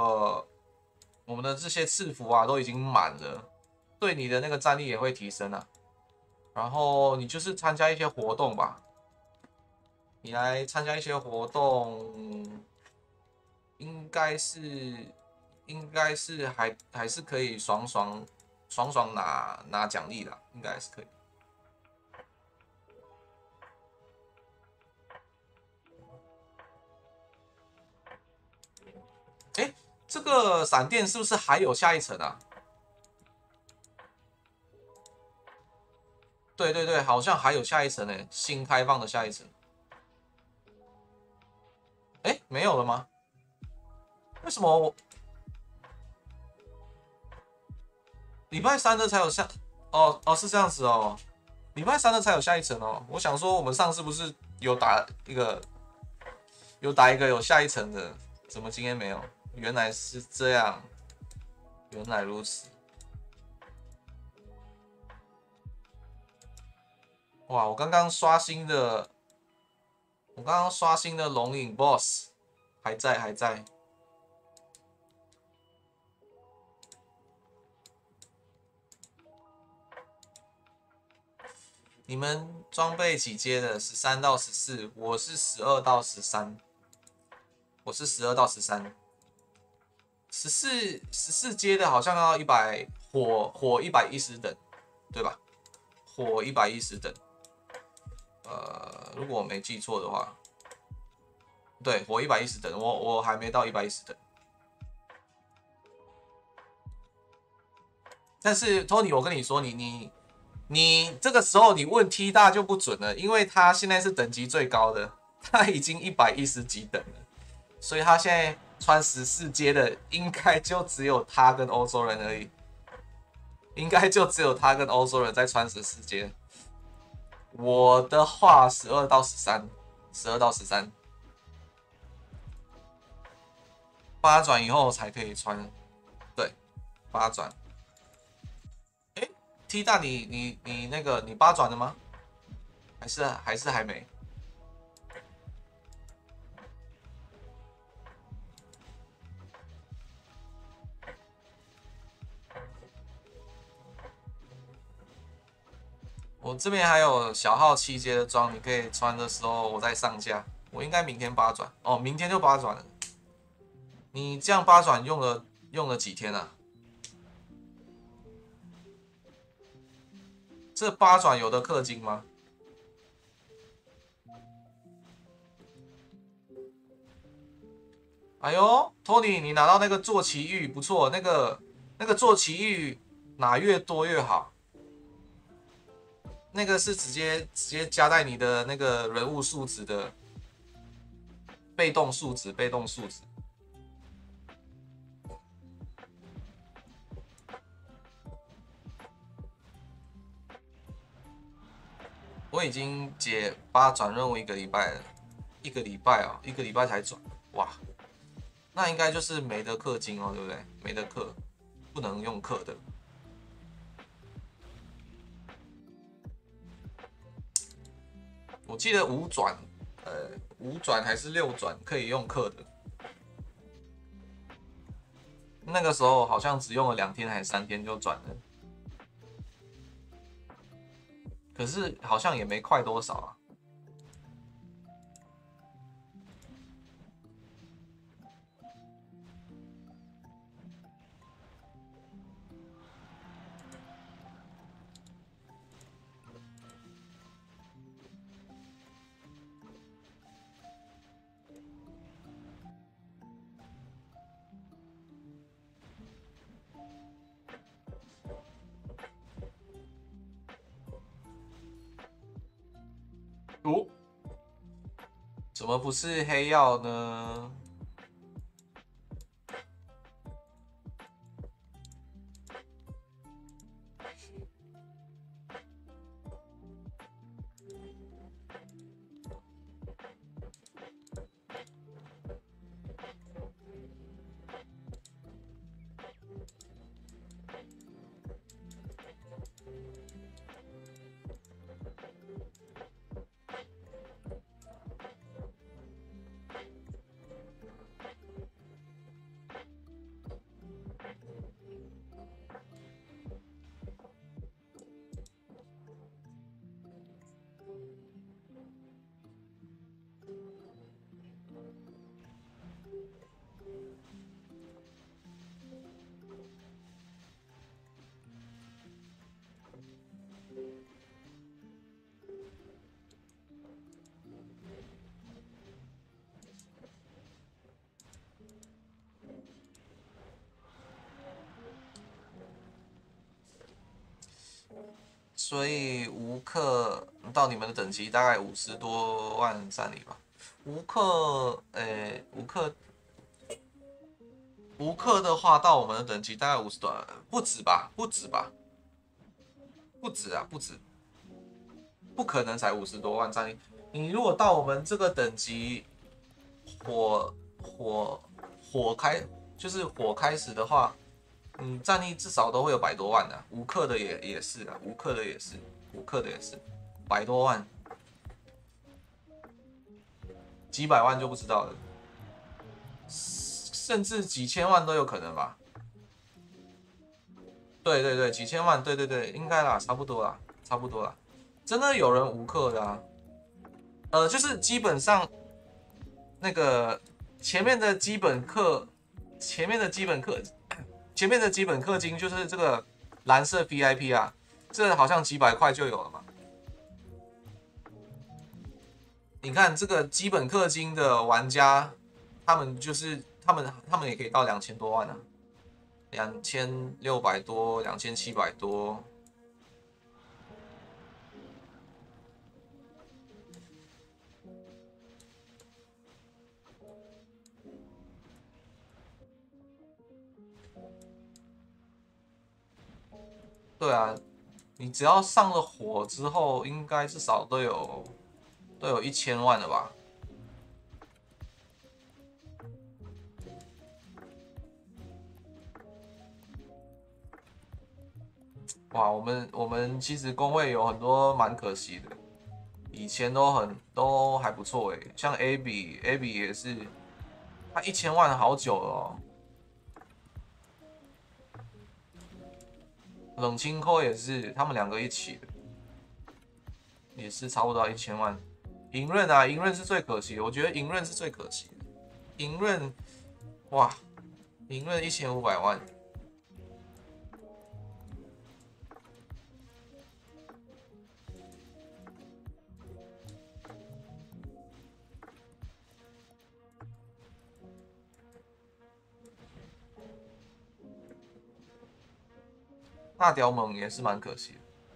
这些赐福啊都已经满了，对你的那个战力也会提升啊。然后你就是参加一些活动吧，你来参加一些活动，应该是还是可以爽拿奖励的，应该还是可以。哎，这个闪电是不是还有下一层啊？对对对，好像还有下一层呢，新开放的下一层。哎，没有了吗？为什么我礼拜三的才有下？哦，是这样子哦，礼拜三的才有下一层哦。我想说，我们上次不是有打一个有下一层的，怎么今天没有？原来是这样，原来如此。哇，我刚刚刷新的龙影 BOSS 还在还在。你们装备几阶的？13到14，我是12到13，我是12到13。14阶的好像要火110等，对吧？火110等，如果我没记错的话，对，火110等，我还没到110等。但是 Tony，我跟你说，你这个时候你问 T 大就不准了，因为他现在是等级最高的，他已经110几等了，所以他现在穿14阶的应该就只有他跟欧洲人而已，应该就只有他跟欧洲人在穿14阶。我的话12到13，八转以后才可以穿，对，八转。哎，T 大你那个你八转了吗？还是还没？我这边还有小号7阶的装，你可以穿的时候我再上架。我应该明天八转哦，明天就八转了。你这样八转用了几天啊？这八转有的氪金吗？哎呦，Tony，你拿到那个坐骑玉不错，那个坐骑玉拿越多越好。那个是直接加在你的那个人物数值的被动数值。我已经解八转任务一个礼拜了，一个礼拜哦，一个礼拜才转，哇，那应该就是没得氪金哦，对不对？没得氪，不能用氪的。我记得5转还是6转可以用氪的，那个时候好像只用了2天还是3天就转了，可是好像也没快多少啊。哦，怎么不是黑曜呢？ 所以无氪到你们的等级大概50多万战力吧。无氪，无氪的话到我们的等级大概50多万，不止吧？不止吧？不止啊，不止，不可能才50多万战力。你如果到我们这个等级，火火火开就是火开始的话，战力至少都会有100多万的、无氪的也是啊，无氪的也是，无氪的也是100多万，几百万就不知道了，甚至几千万都有可能吧。对对对，几千万，对对对，应该啦，差不多啦，差不多啦。真的有人无氪的啊，就是基本上那个前面的基本氪，前面的基本氪，前面的基本氪金就是这个蓝色 VIP 啊，这好像几百块就有了嘛。你看这个基本氪金的玩家，他们就是他们也可以到2000多万啊，2600多、2700多。对啊，你只要上了火之后，应该至少都有1000万了吧？哇，我们其实工会有很多蛮可惜的，以前都还不错诶，像 AB 也是，他1000万好久了哦。冷清扣也是，他们两个一起的，也是差不多1000万。银刃啊，银刃是最可惜的，我觉得银刃是最可惜的。银刃，哇，银刃1500万。大屌猛也是蛮可惜的。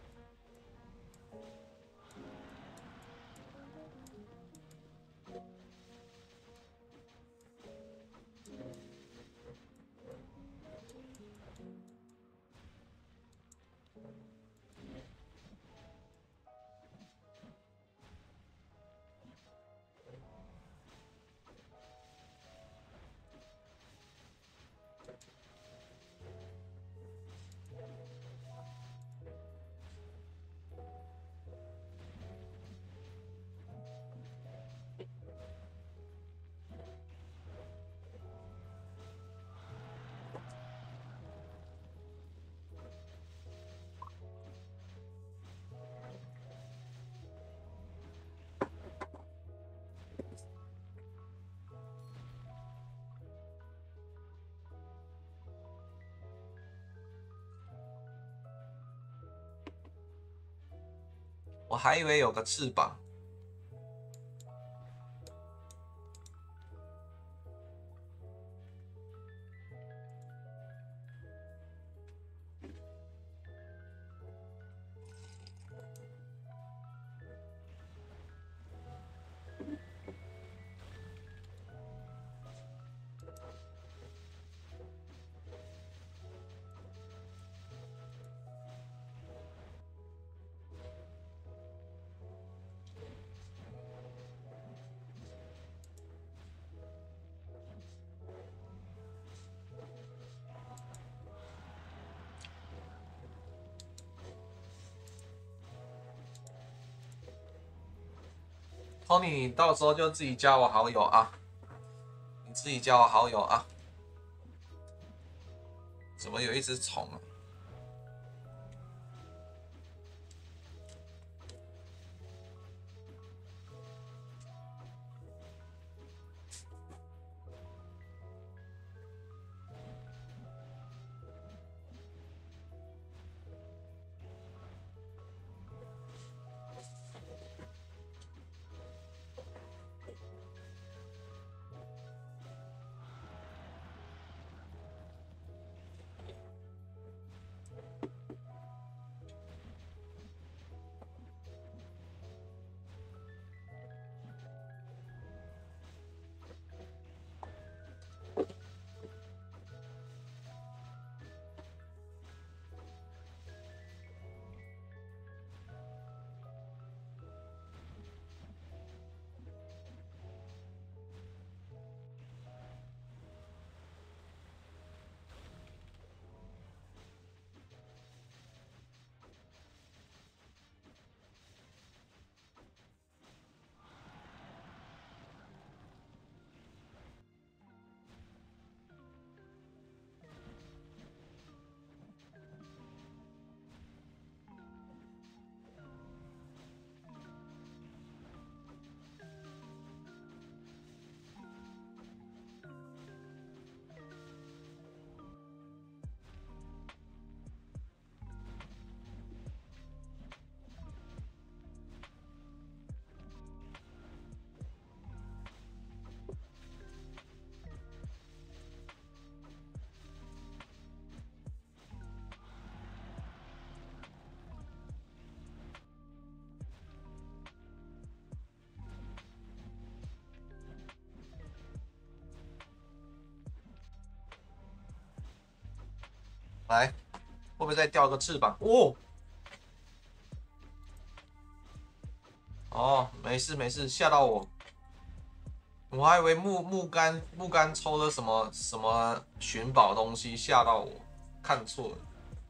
我还以为有个翅膀。Tony，你到时候就自己加我好友啊，你自己加我好友啊。怎么有一只虫啊？ 来，会不会再掉个翅膀？哦，哦，没事没事，吓到我，我还以为木杆抽了什么寻宝东西，吓到我，看错了。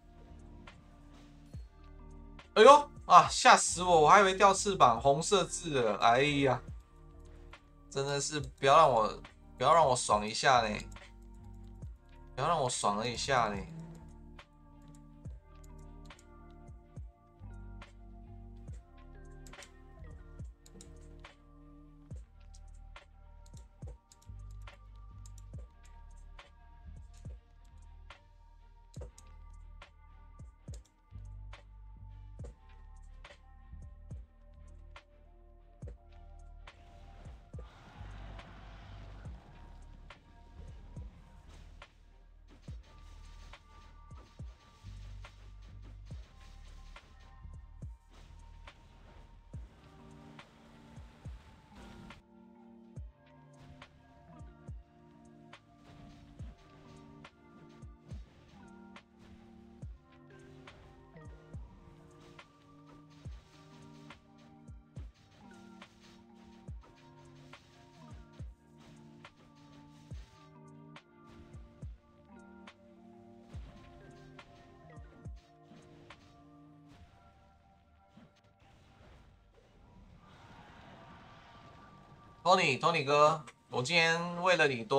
哎呦啊，吓死我！我还以为掉翅膀，红色字了。哎呀，真的是不要让我爽一下呢，不要让我爽了一下呢。Tony 哥，我今天为了你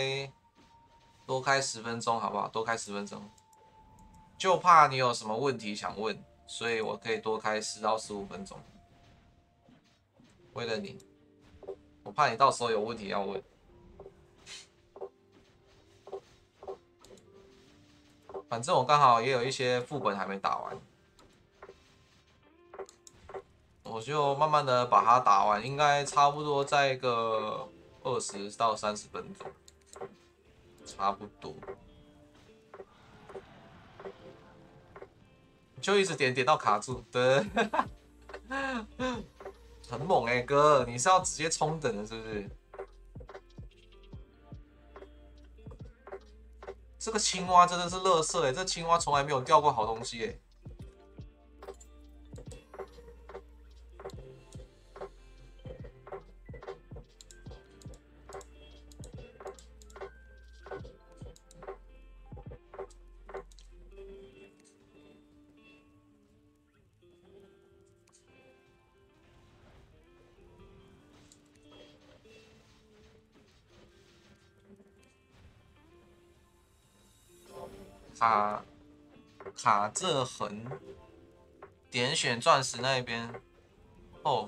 多开10分钟，好不好？多开10分钟，就怕你有什么问题想问，所以我可以多开10到15分钟。为了你，我怕你到时候有问题要问。反正我刚好也有一些副本还没打完，我就慢慢的把它打完，应该差不多在一个20到30分钟，差不多。就一直点到卡住，对，很猛哎、哥，你是要直接冲等的，是不是？这个青蛙真的是垃圾哎、这青蛙从来没有掉过好东西哎、卡卡这横，点选钻石那一边哦，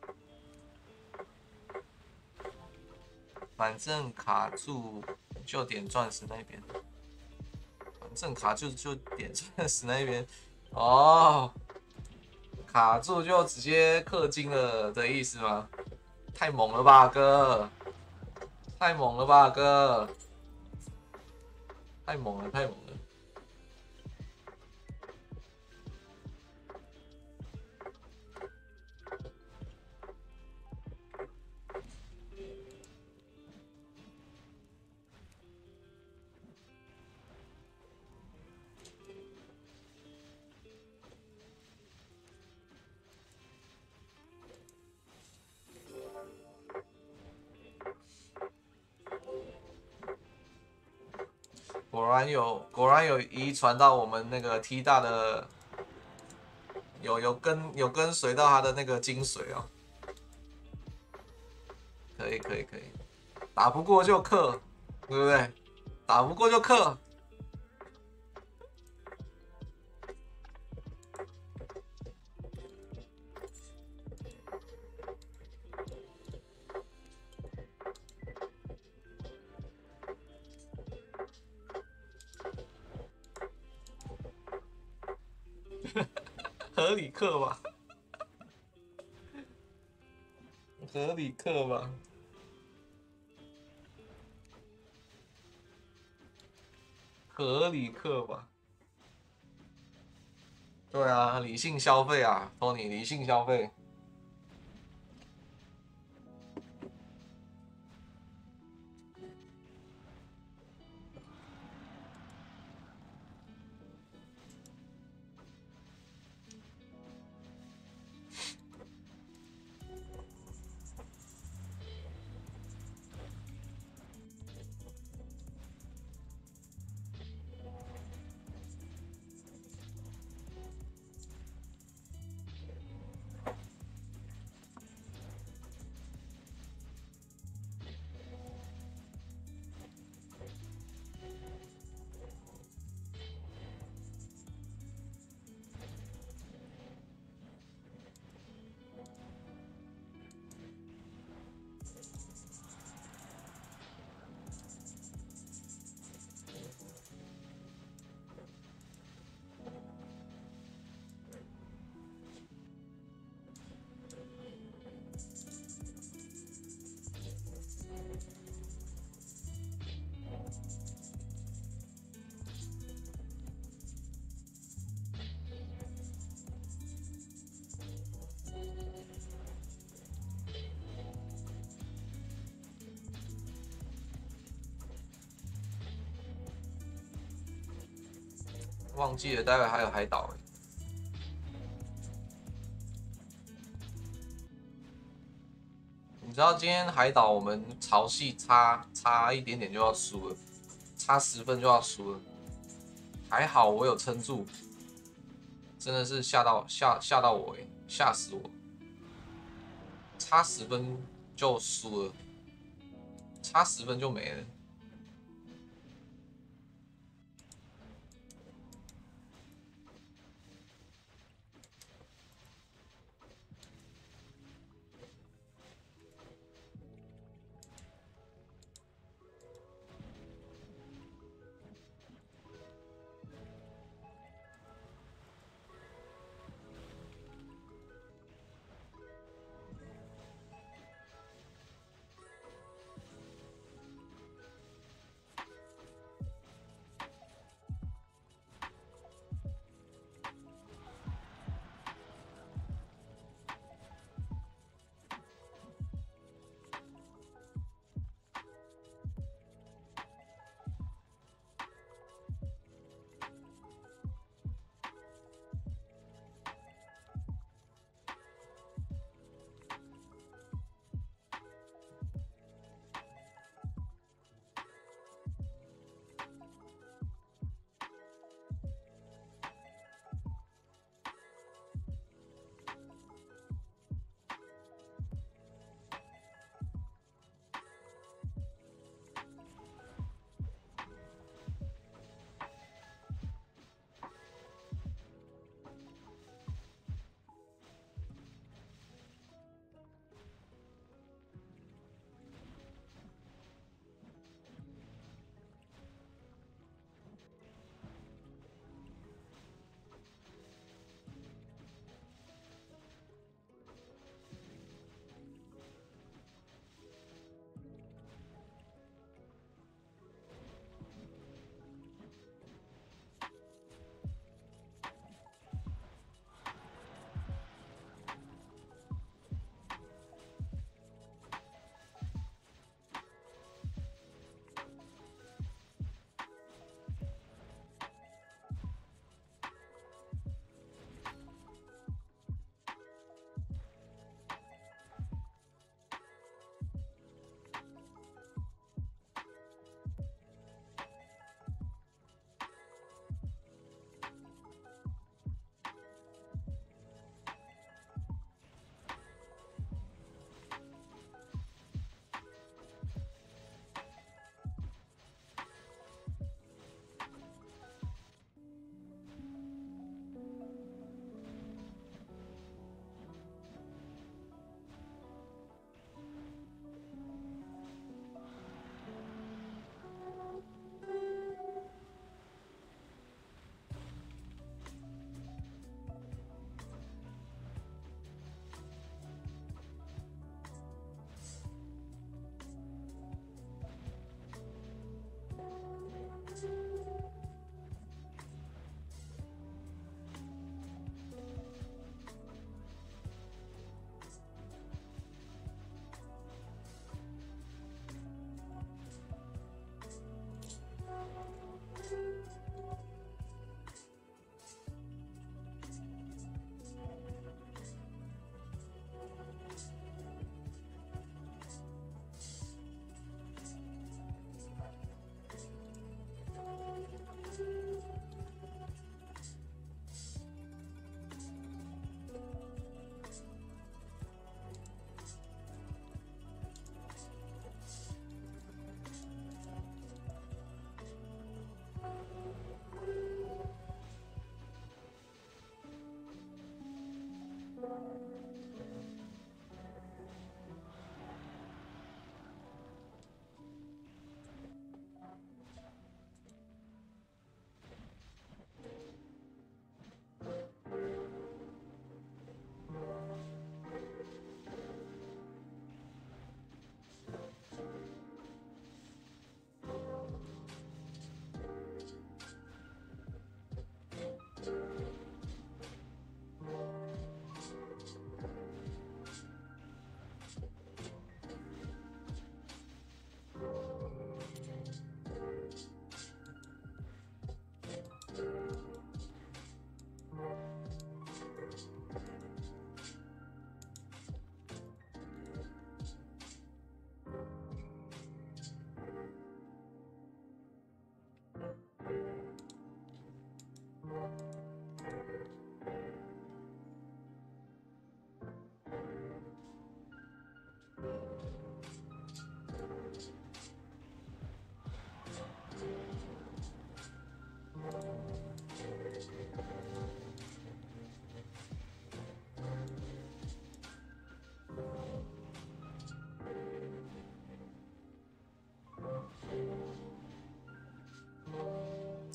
反正卡住就点钻石那边，反正卡住就点钻石那边哦，卡住就直接氪金了的意思吗？太猛了吧，哥！太猛了吧，哥！太猛了，太猛了！果然有遗传到我们那个 T 大的，有跟随到他的那个精髓哦。可以可以可以，打不过就克，对不对？打不过就克，合理克吧，合理克吧，合理克吧。对啊，理性消费啊，Tony，理性消费。 忘记了，待会还有海岛。你知道今天海岛我们潮汐差一点点就要输了，差10分就要输了，还好我有撑住，真的是吓到我吓死我，差10分就输了，差10分就没了。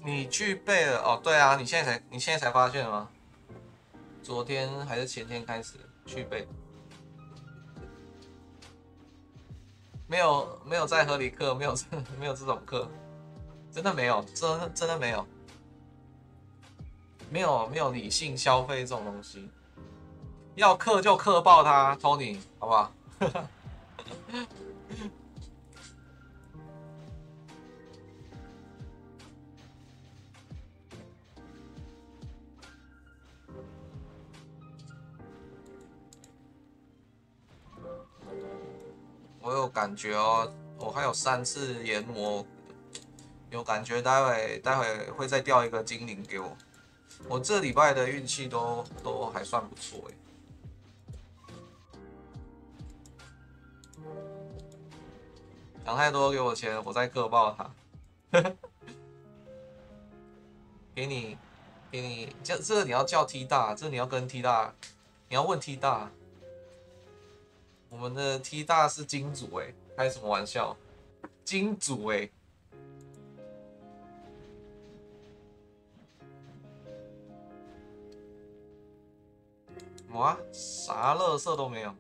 你具备了哦，对啊，你现在才发现吗？昨天还是前天开始具备，没有在合理课，没有这种课，真的没有，真的没有，没有理性消费这种东西，要氪就氪爆它，Tony，好不好？我有感觉哦，我还有3次研磨，有感觉待会会再掉一个精灵给我。我这礼拜的运气都还算不错哎，想太多给我钱，我再氪爆它。给你给你，这个你要叫 T 大，这个你要跟 T 大，你要问 T 大。我们的 T 大是金主哎，开什么玩笑？金主哎，哇，啥乐色都没有。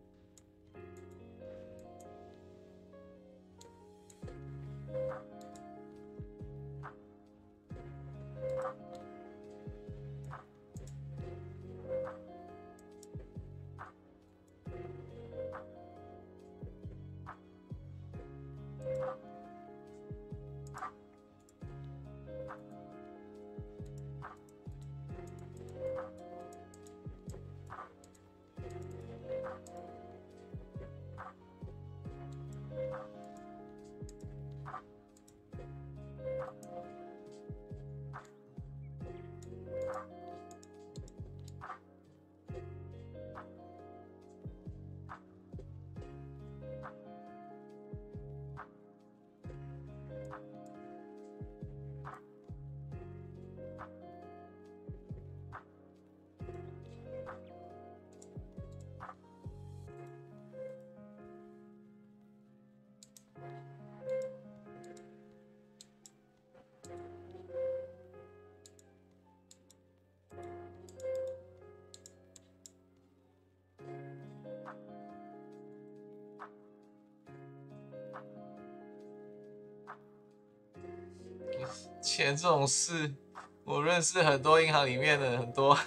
钱这种事，我认识很多银行里面的很多，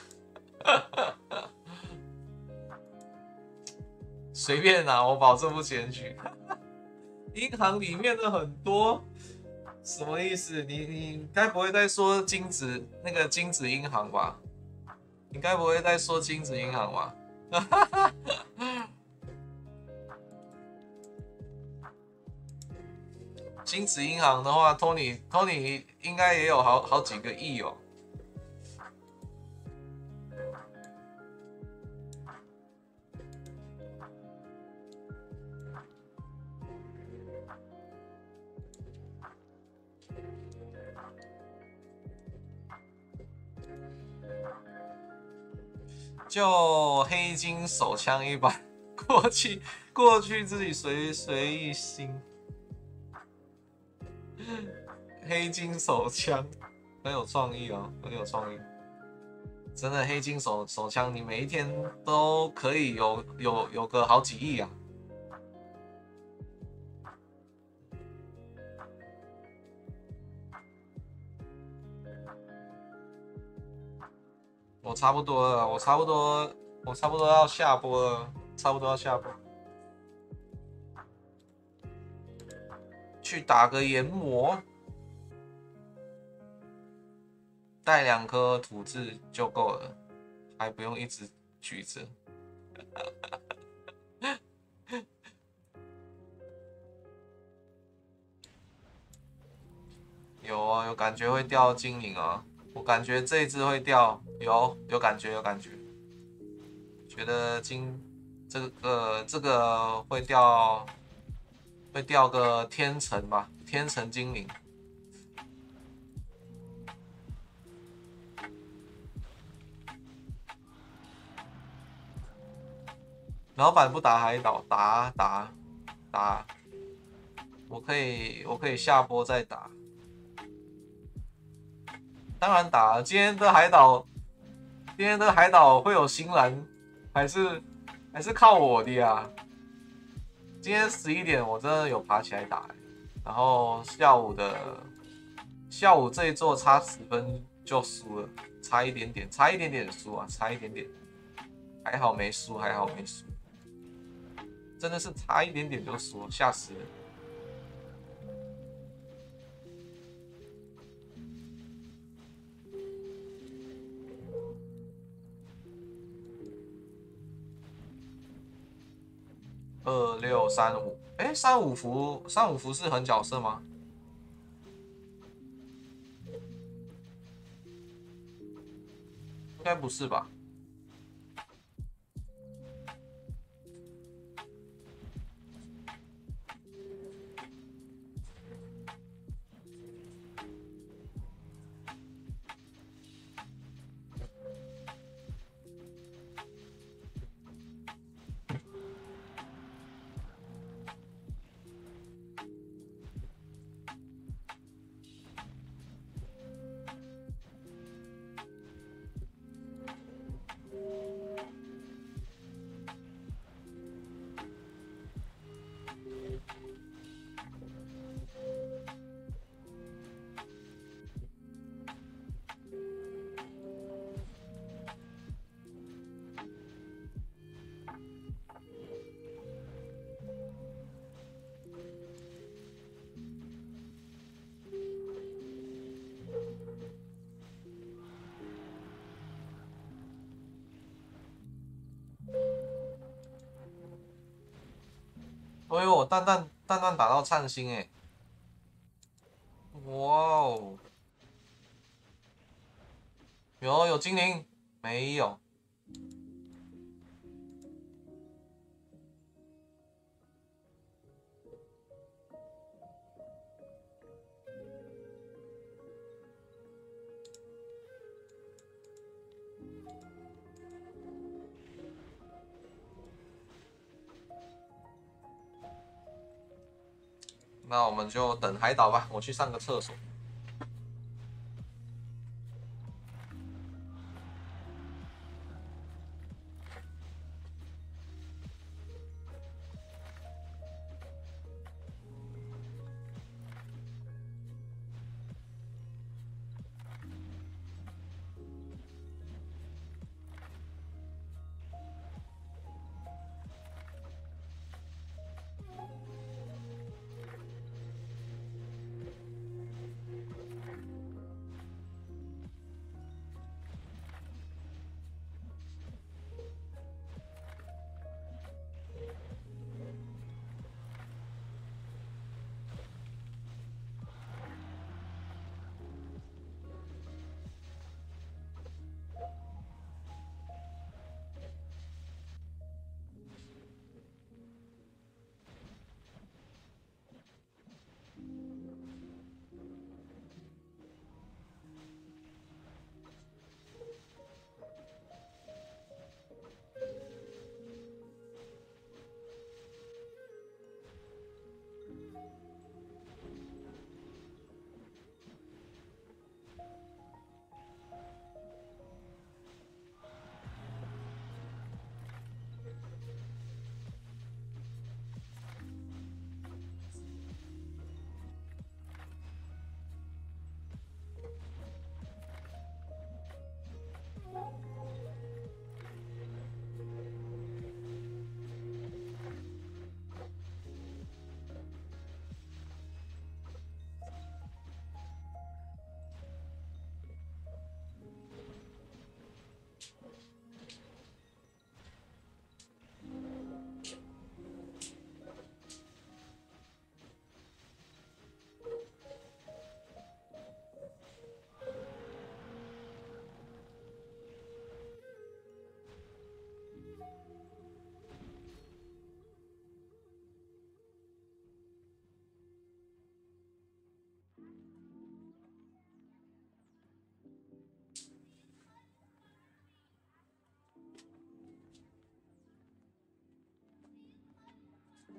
随便拿，我保证不检举。银行里面的很多，什么意思？你该不会在说金子银行吧？你该不会在说金子银行吧？金子银行的话，Tony 应该也有好几个亿哦。就黑金手枪一把，过去自己随意心。黑金手枪很有创意哦，很有创意。真的黑金手枪，你每一天都可以有个好几亿啊！我差不多了，我差不多要下播了，差不多要下播，去打个研磨，带2颗土质就够了，还不用一直举着。有啊，有感觉会掉精灵啊！我感觉这一只会掉，有感觉，有感觉。觉得这个会掉个天成吧，天成精灵。老板不打海岛，打，我可以下播再打。 当然打。今天的海岛会有新蓝，还是靠我的呀。今天11点我真的有爬起来打、然后下午这一座差10分就输了，差一点点输啊，差一点点，还好没输，真的是差一点点就输，吓死人。2635，三五服是横角色吗？应该不是吧？哎呦，蛋打到灿星哎！哇哦，有精灵没有？那我们就等海岛吧，我去上个厕所。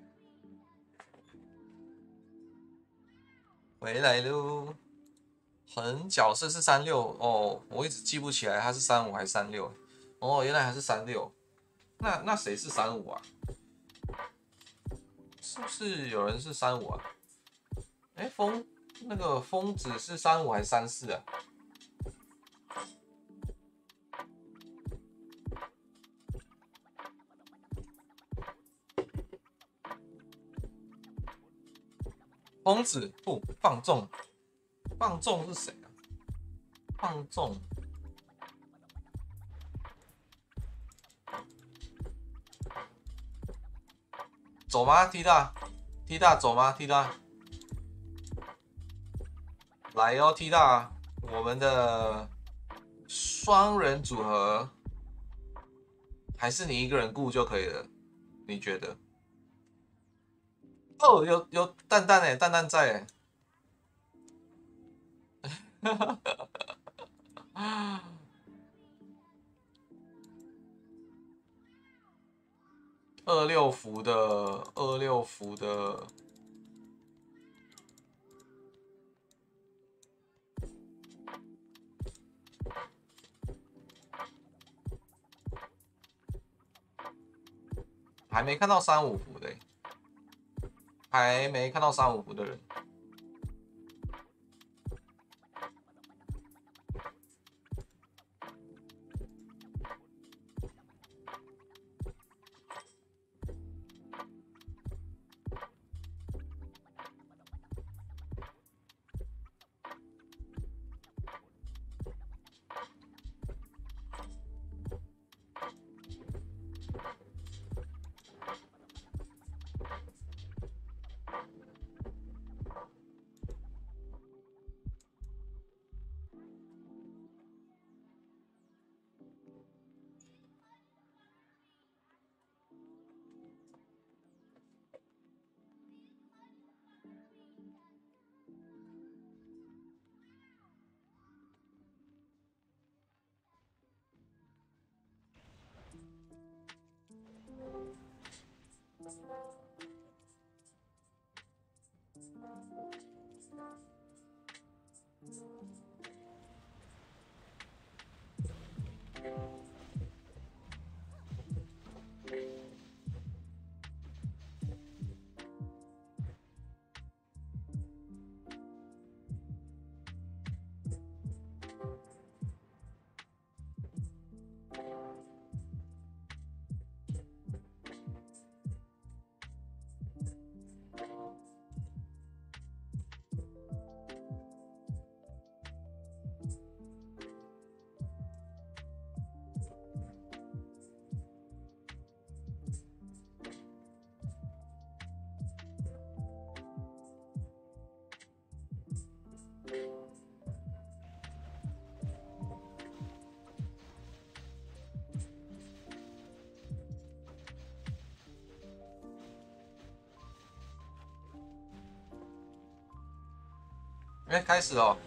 回来喽， 横角色是36哦，我一直记不起来他是35还是36。哦，原来还是36。那谁是35啊？是不是有人是35啊？哎，那个疯子是35还是34啊？疯子不放纵，放纵是谁啊？放纵。走吗？T 大，T 大走吗？T 大，来哦，T 大，我们的双人组合，还是你一个人顾就可以了？你觉得？哦，有蛋蛋哎，蛋蛋在哎，26伏的26伏的，还没看到35伏的，还没看到35伏的人。哎，开始哦。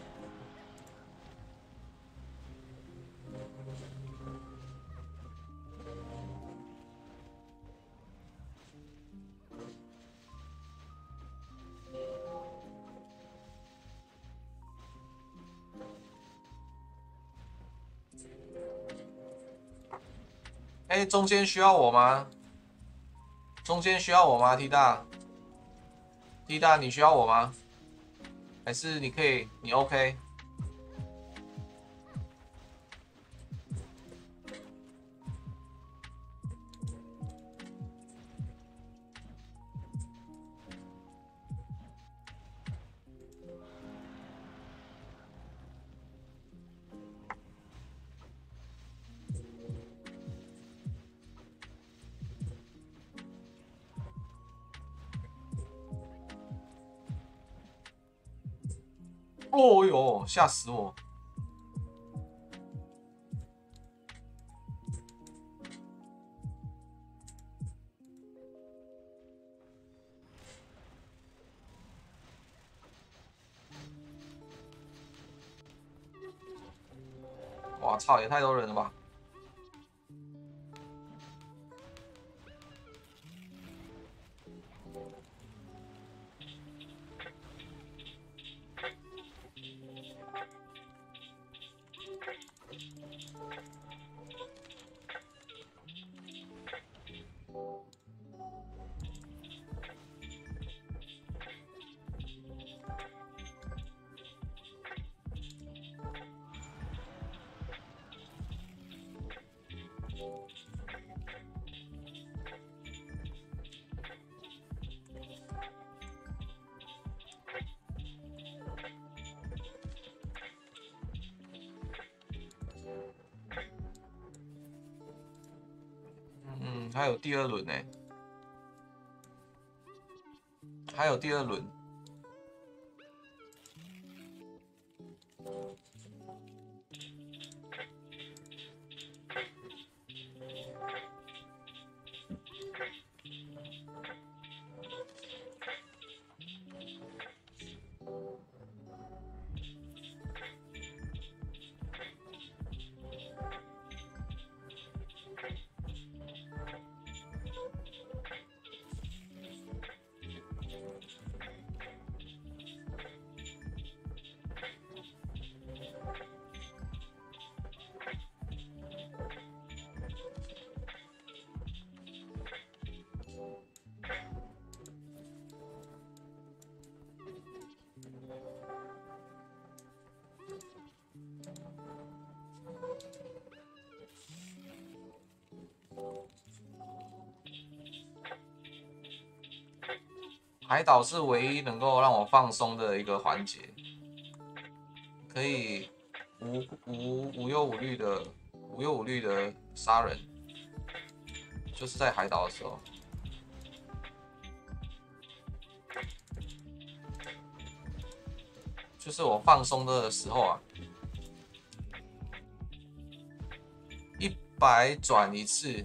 哎，中间需要我吗？中间需要我吗？T 大，T 大，你需要我吗？还是你可以，你 OK？哦哟，吓死我！哇操，也太多人了吧！ 还有第二轮呢，还有第二轮。海岛是唯一能够让我放松的一个环节，可以无忧无虑的杀人，就是在海岛的时候，就是我放松的时候啊，100转一次，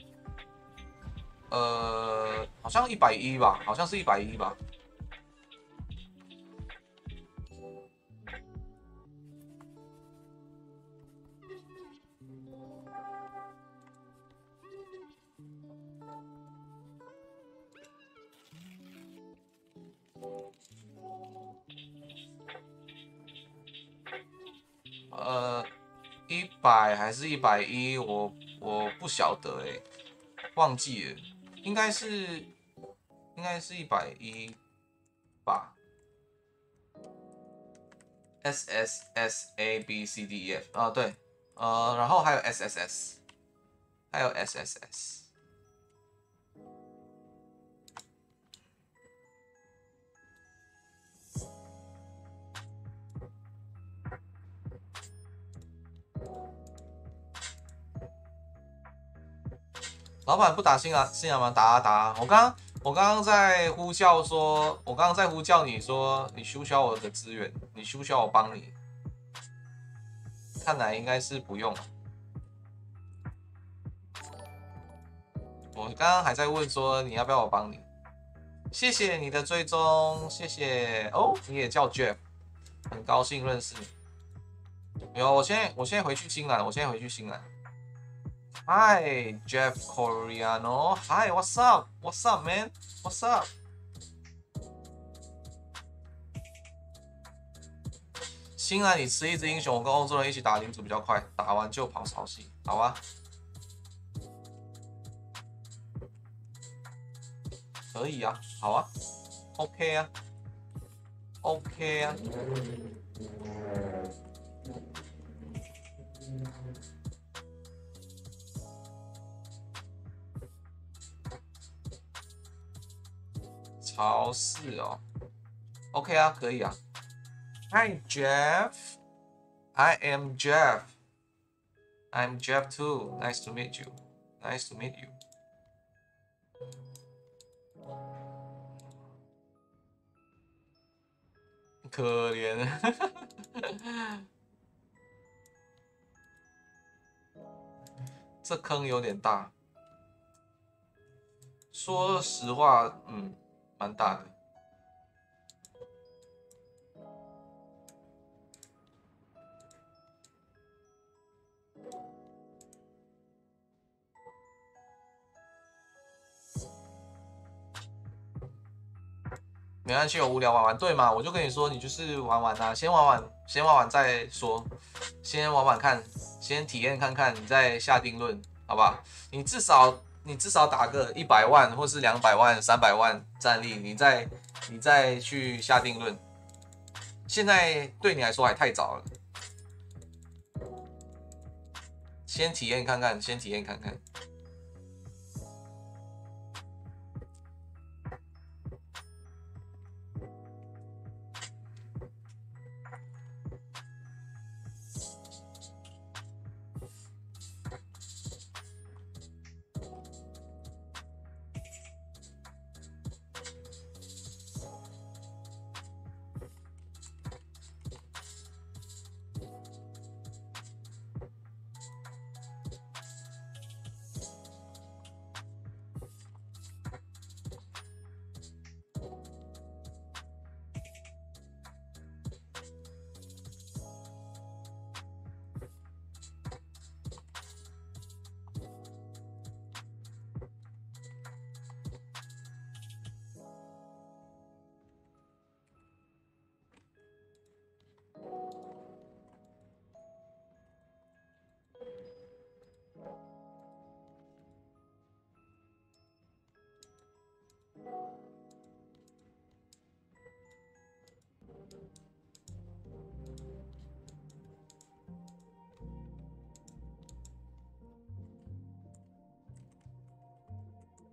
好像110吧，好像是110吧。100还是110，我不晓得忘记了，应该是110吧。SSSABCDEF 啊，对，然后还有 SSS， 还有 SSS。老板不打信仰吗？打啊打啊！我刚刚在呼叫说，我刚刚在呼叫你说，你需不需要我的资源？你需不需要我帮你？看来应该是不用。我刚刚还在问说你要不要我帮你？谢谢你的追踪，谢谢哦，你也叫 Jeff， 很高兴认识你。有，我现在回去新兰，Hi Jeff Coriano. Hi, what's up? What's up, man? What's up? 新来你吃一只英雄，我跟欧洲人一起打领主比较快，打完就跑潮汐，好啊？可以啊，好啊 ，OK 啊 ，OK 啊。超市哦 ，OK 啊，可以啊。Hi Jeff, I am Jeff. I'm Jeff too. Nice to meet you. Nice to meet you. 可怜，这坑有点大。说实话，蛮大的。没关系，我无聊玩玩，对嘛？我就跟你说，你就是玩玩啊，先玩玩再说，先玩玩看，先体验看看，你再下定论，好吧？你至少打个100万或是200万、300万战力，你再去下定论。现在对你来说还太早了，先体验看看，先体验看看。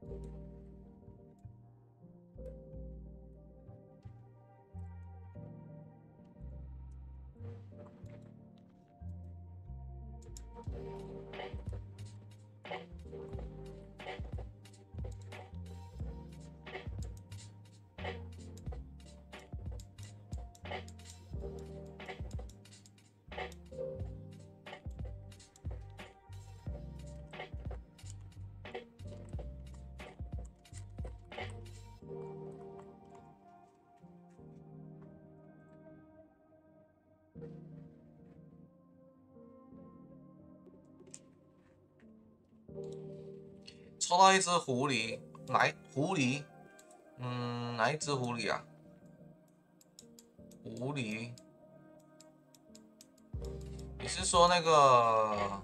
抽到一只狐狸，狐狸？哪一只狐狸啊？狐狸？你是说那个？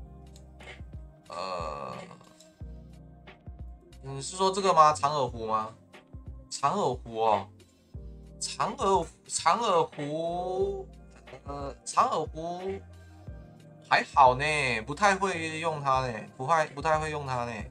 你是说这个吗？长耳狐吗？长耳狐哦，长耳狐，长耳狐还好呢，不太会用它呢，不太会用它呢。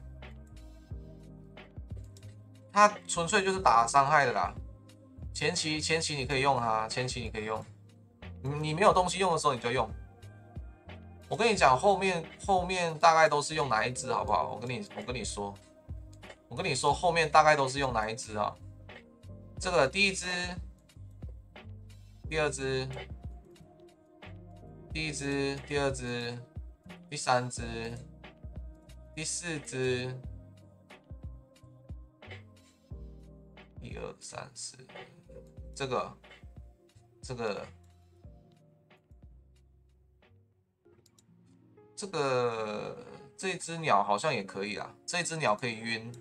它纯粹就是打伤害的啦。前期你可以用它，前期你可以用。你没有东西用的时候你就用。我跟你讲，后面大概都是用哪一只，好不好？我跟你说，后面大概都是用哪一只啊？这个第一只、第二只、第一只、第二只、第三只、第四只、1、2、3、4，这个这只鸟好像也可以啦，这只鸟可以晕。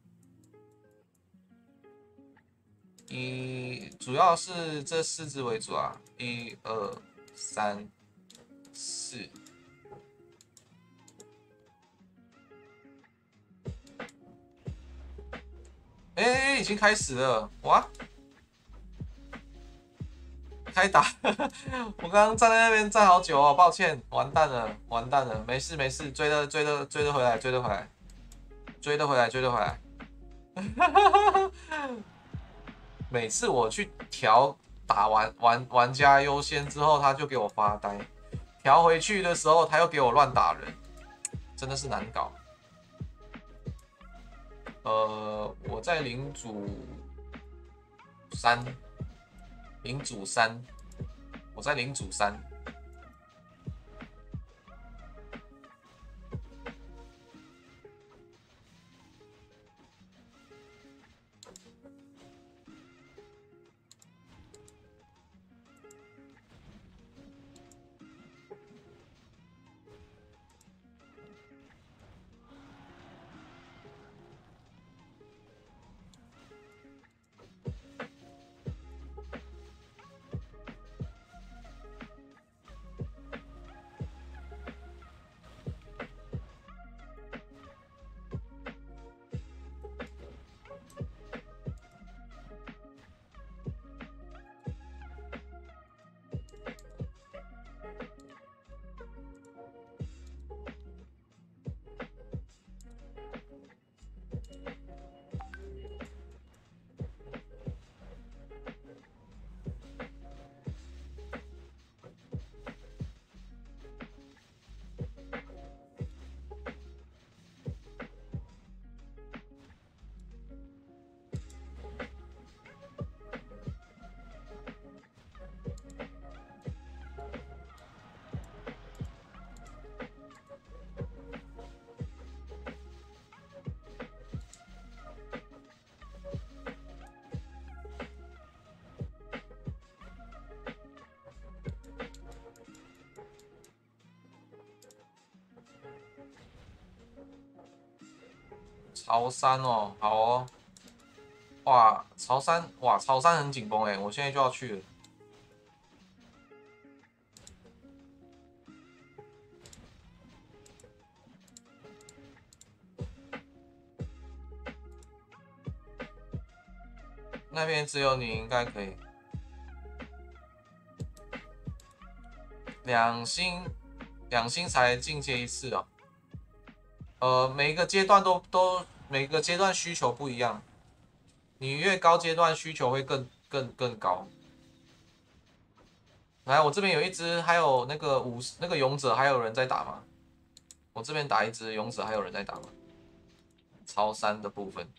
主要是这4只为主啊，1、2、3、4。哎，已经开始了，哇！开打，我刚刚站在那边站好久哦，抱歉，完蛋了，完蛋了，没事没事，追得回来，追得回来，追得回来，追得回来。每次我去调打玩家优先之后，他就给我发呆；调回去的时候，他又给我乱打人，真的是难搞。我在领主3，领主3，我在领主3。潮汕哦，好哦，哇，潮汕很紧绷哎，我现在就要去了。那边只有你应该可以。2星才进阶1次哦。每一个阶段每个阶段需求不一样，你越高阶段需求会更高。来，我这边有一只，还有那个那个勇者，还有人在打吗？我这边打一只勇者，还有人在打吗？超三的部分，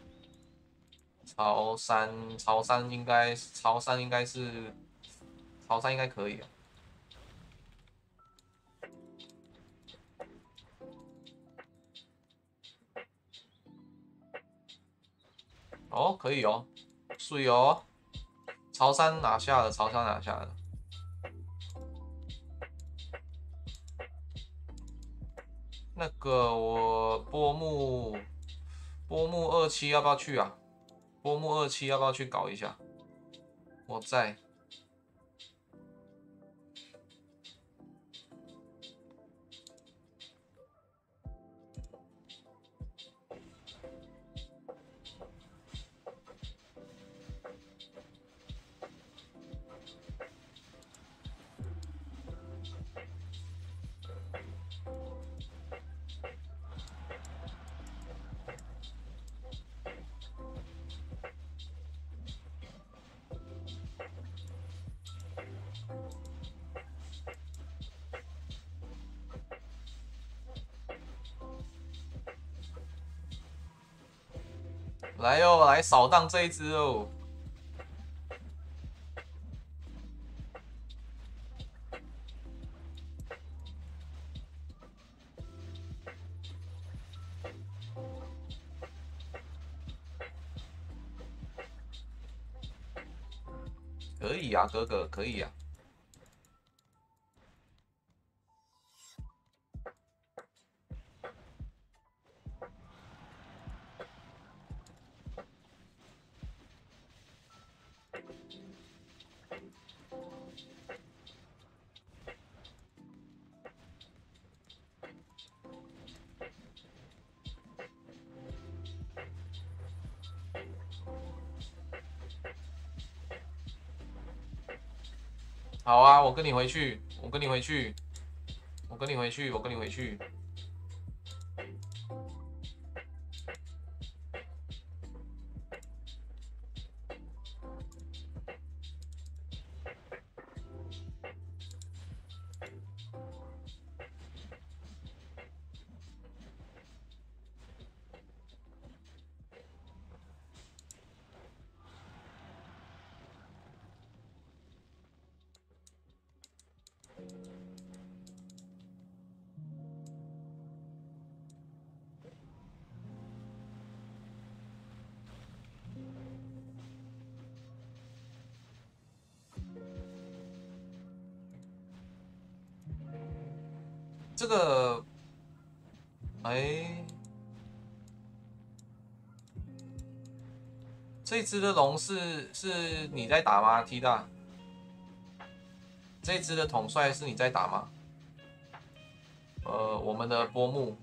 超三应该是超三应该可以啊。哦，可以哦，水哦，潮三拿下了，潮三拿下了。那个我波木27要不要去啊？波木27要不要去搞一下？我在。来哟，来扫荡这一只哦！可以啊，哥哥，可以啊。好啊，我跟你回去，我跟你回去，我跟你回去，我跟你回去。这个，哎，这只的龙是你在打吗？T 大，这只的统帅是你在打吗？我们的波木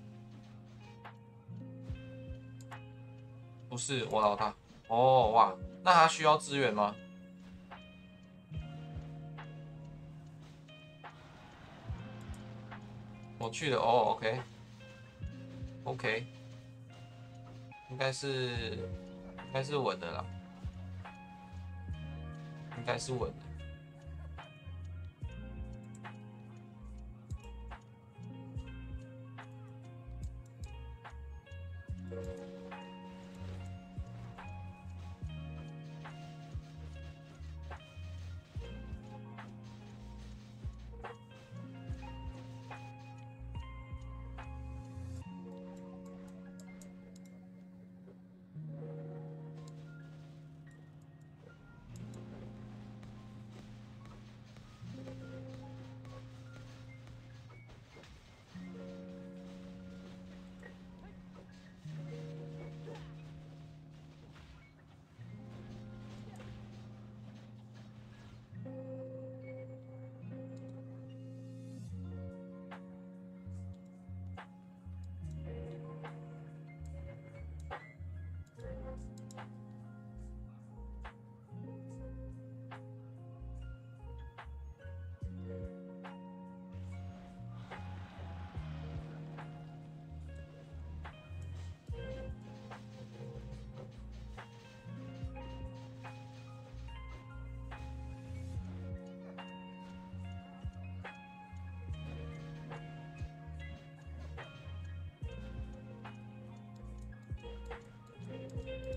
不是我老大。哦哇，那他需要支援吗？我去了哦，OK，应该是稳的啦，应该是稳的。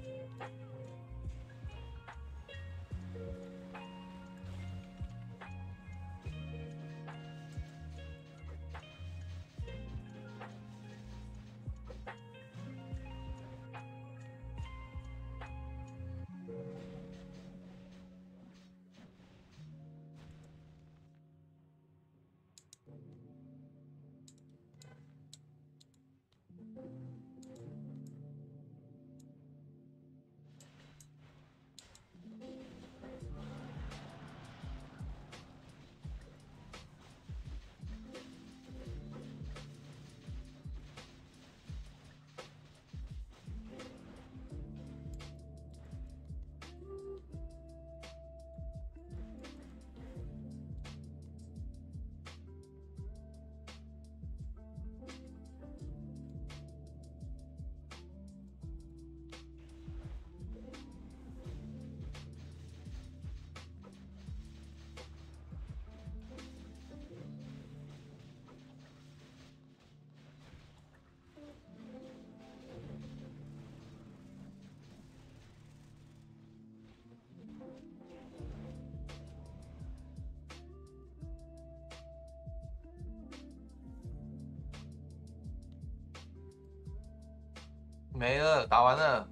没了，打完了。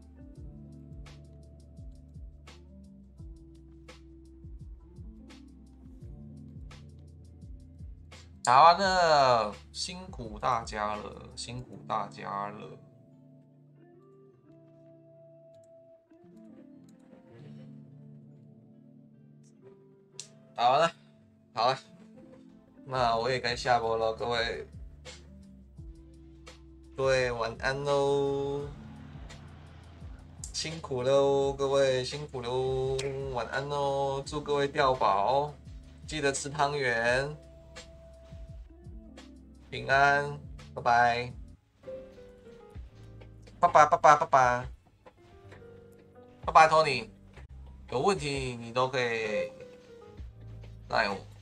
打完了，辛苦大家了，辛苦大家了。打完了，好了，那我也该下播了，各位，各位晚安喽，辛苦喽，各位辛苦喽，晚安喽，祝各位钓饱，记得吃汤圆。平安，拜拜，拜拜，拜拜，拜拜，拜拜，Tony，有问题你都可以赖我。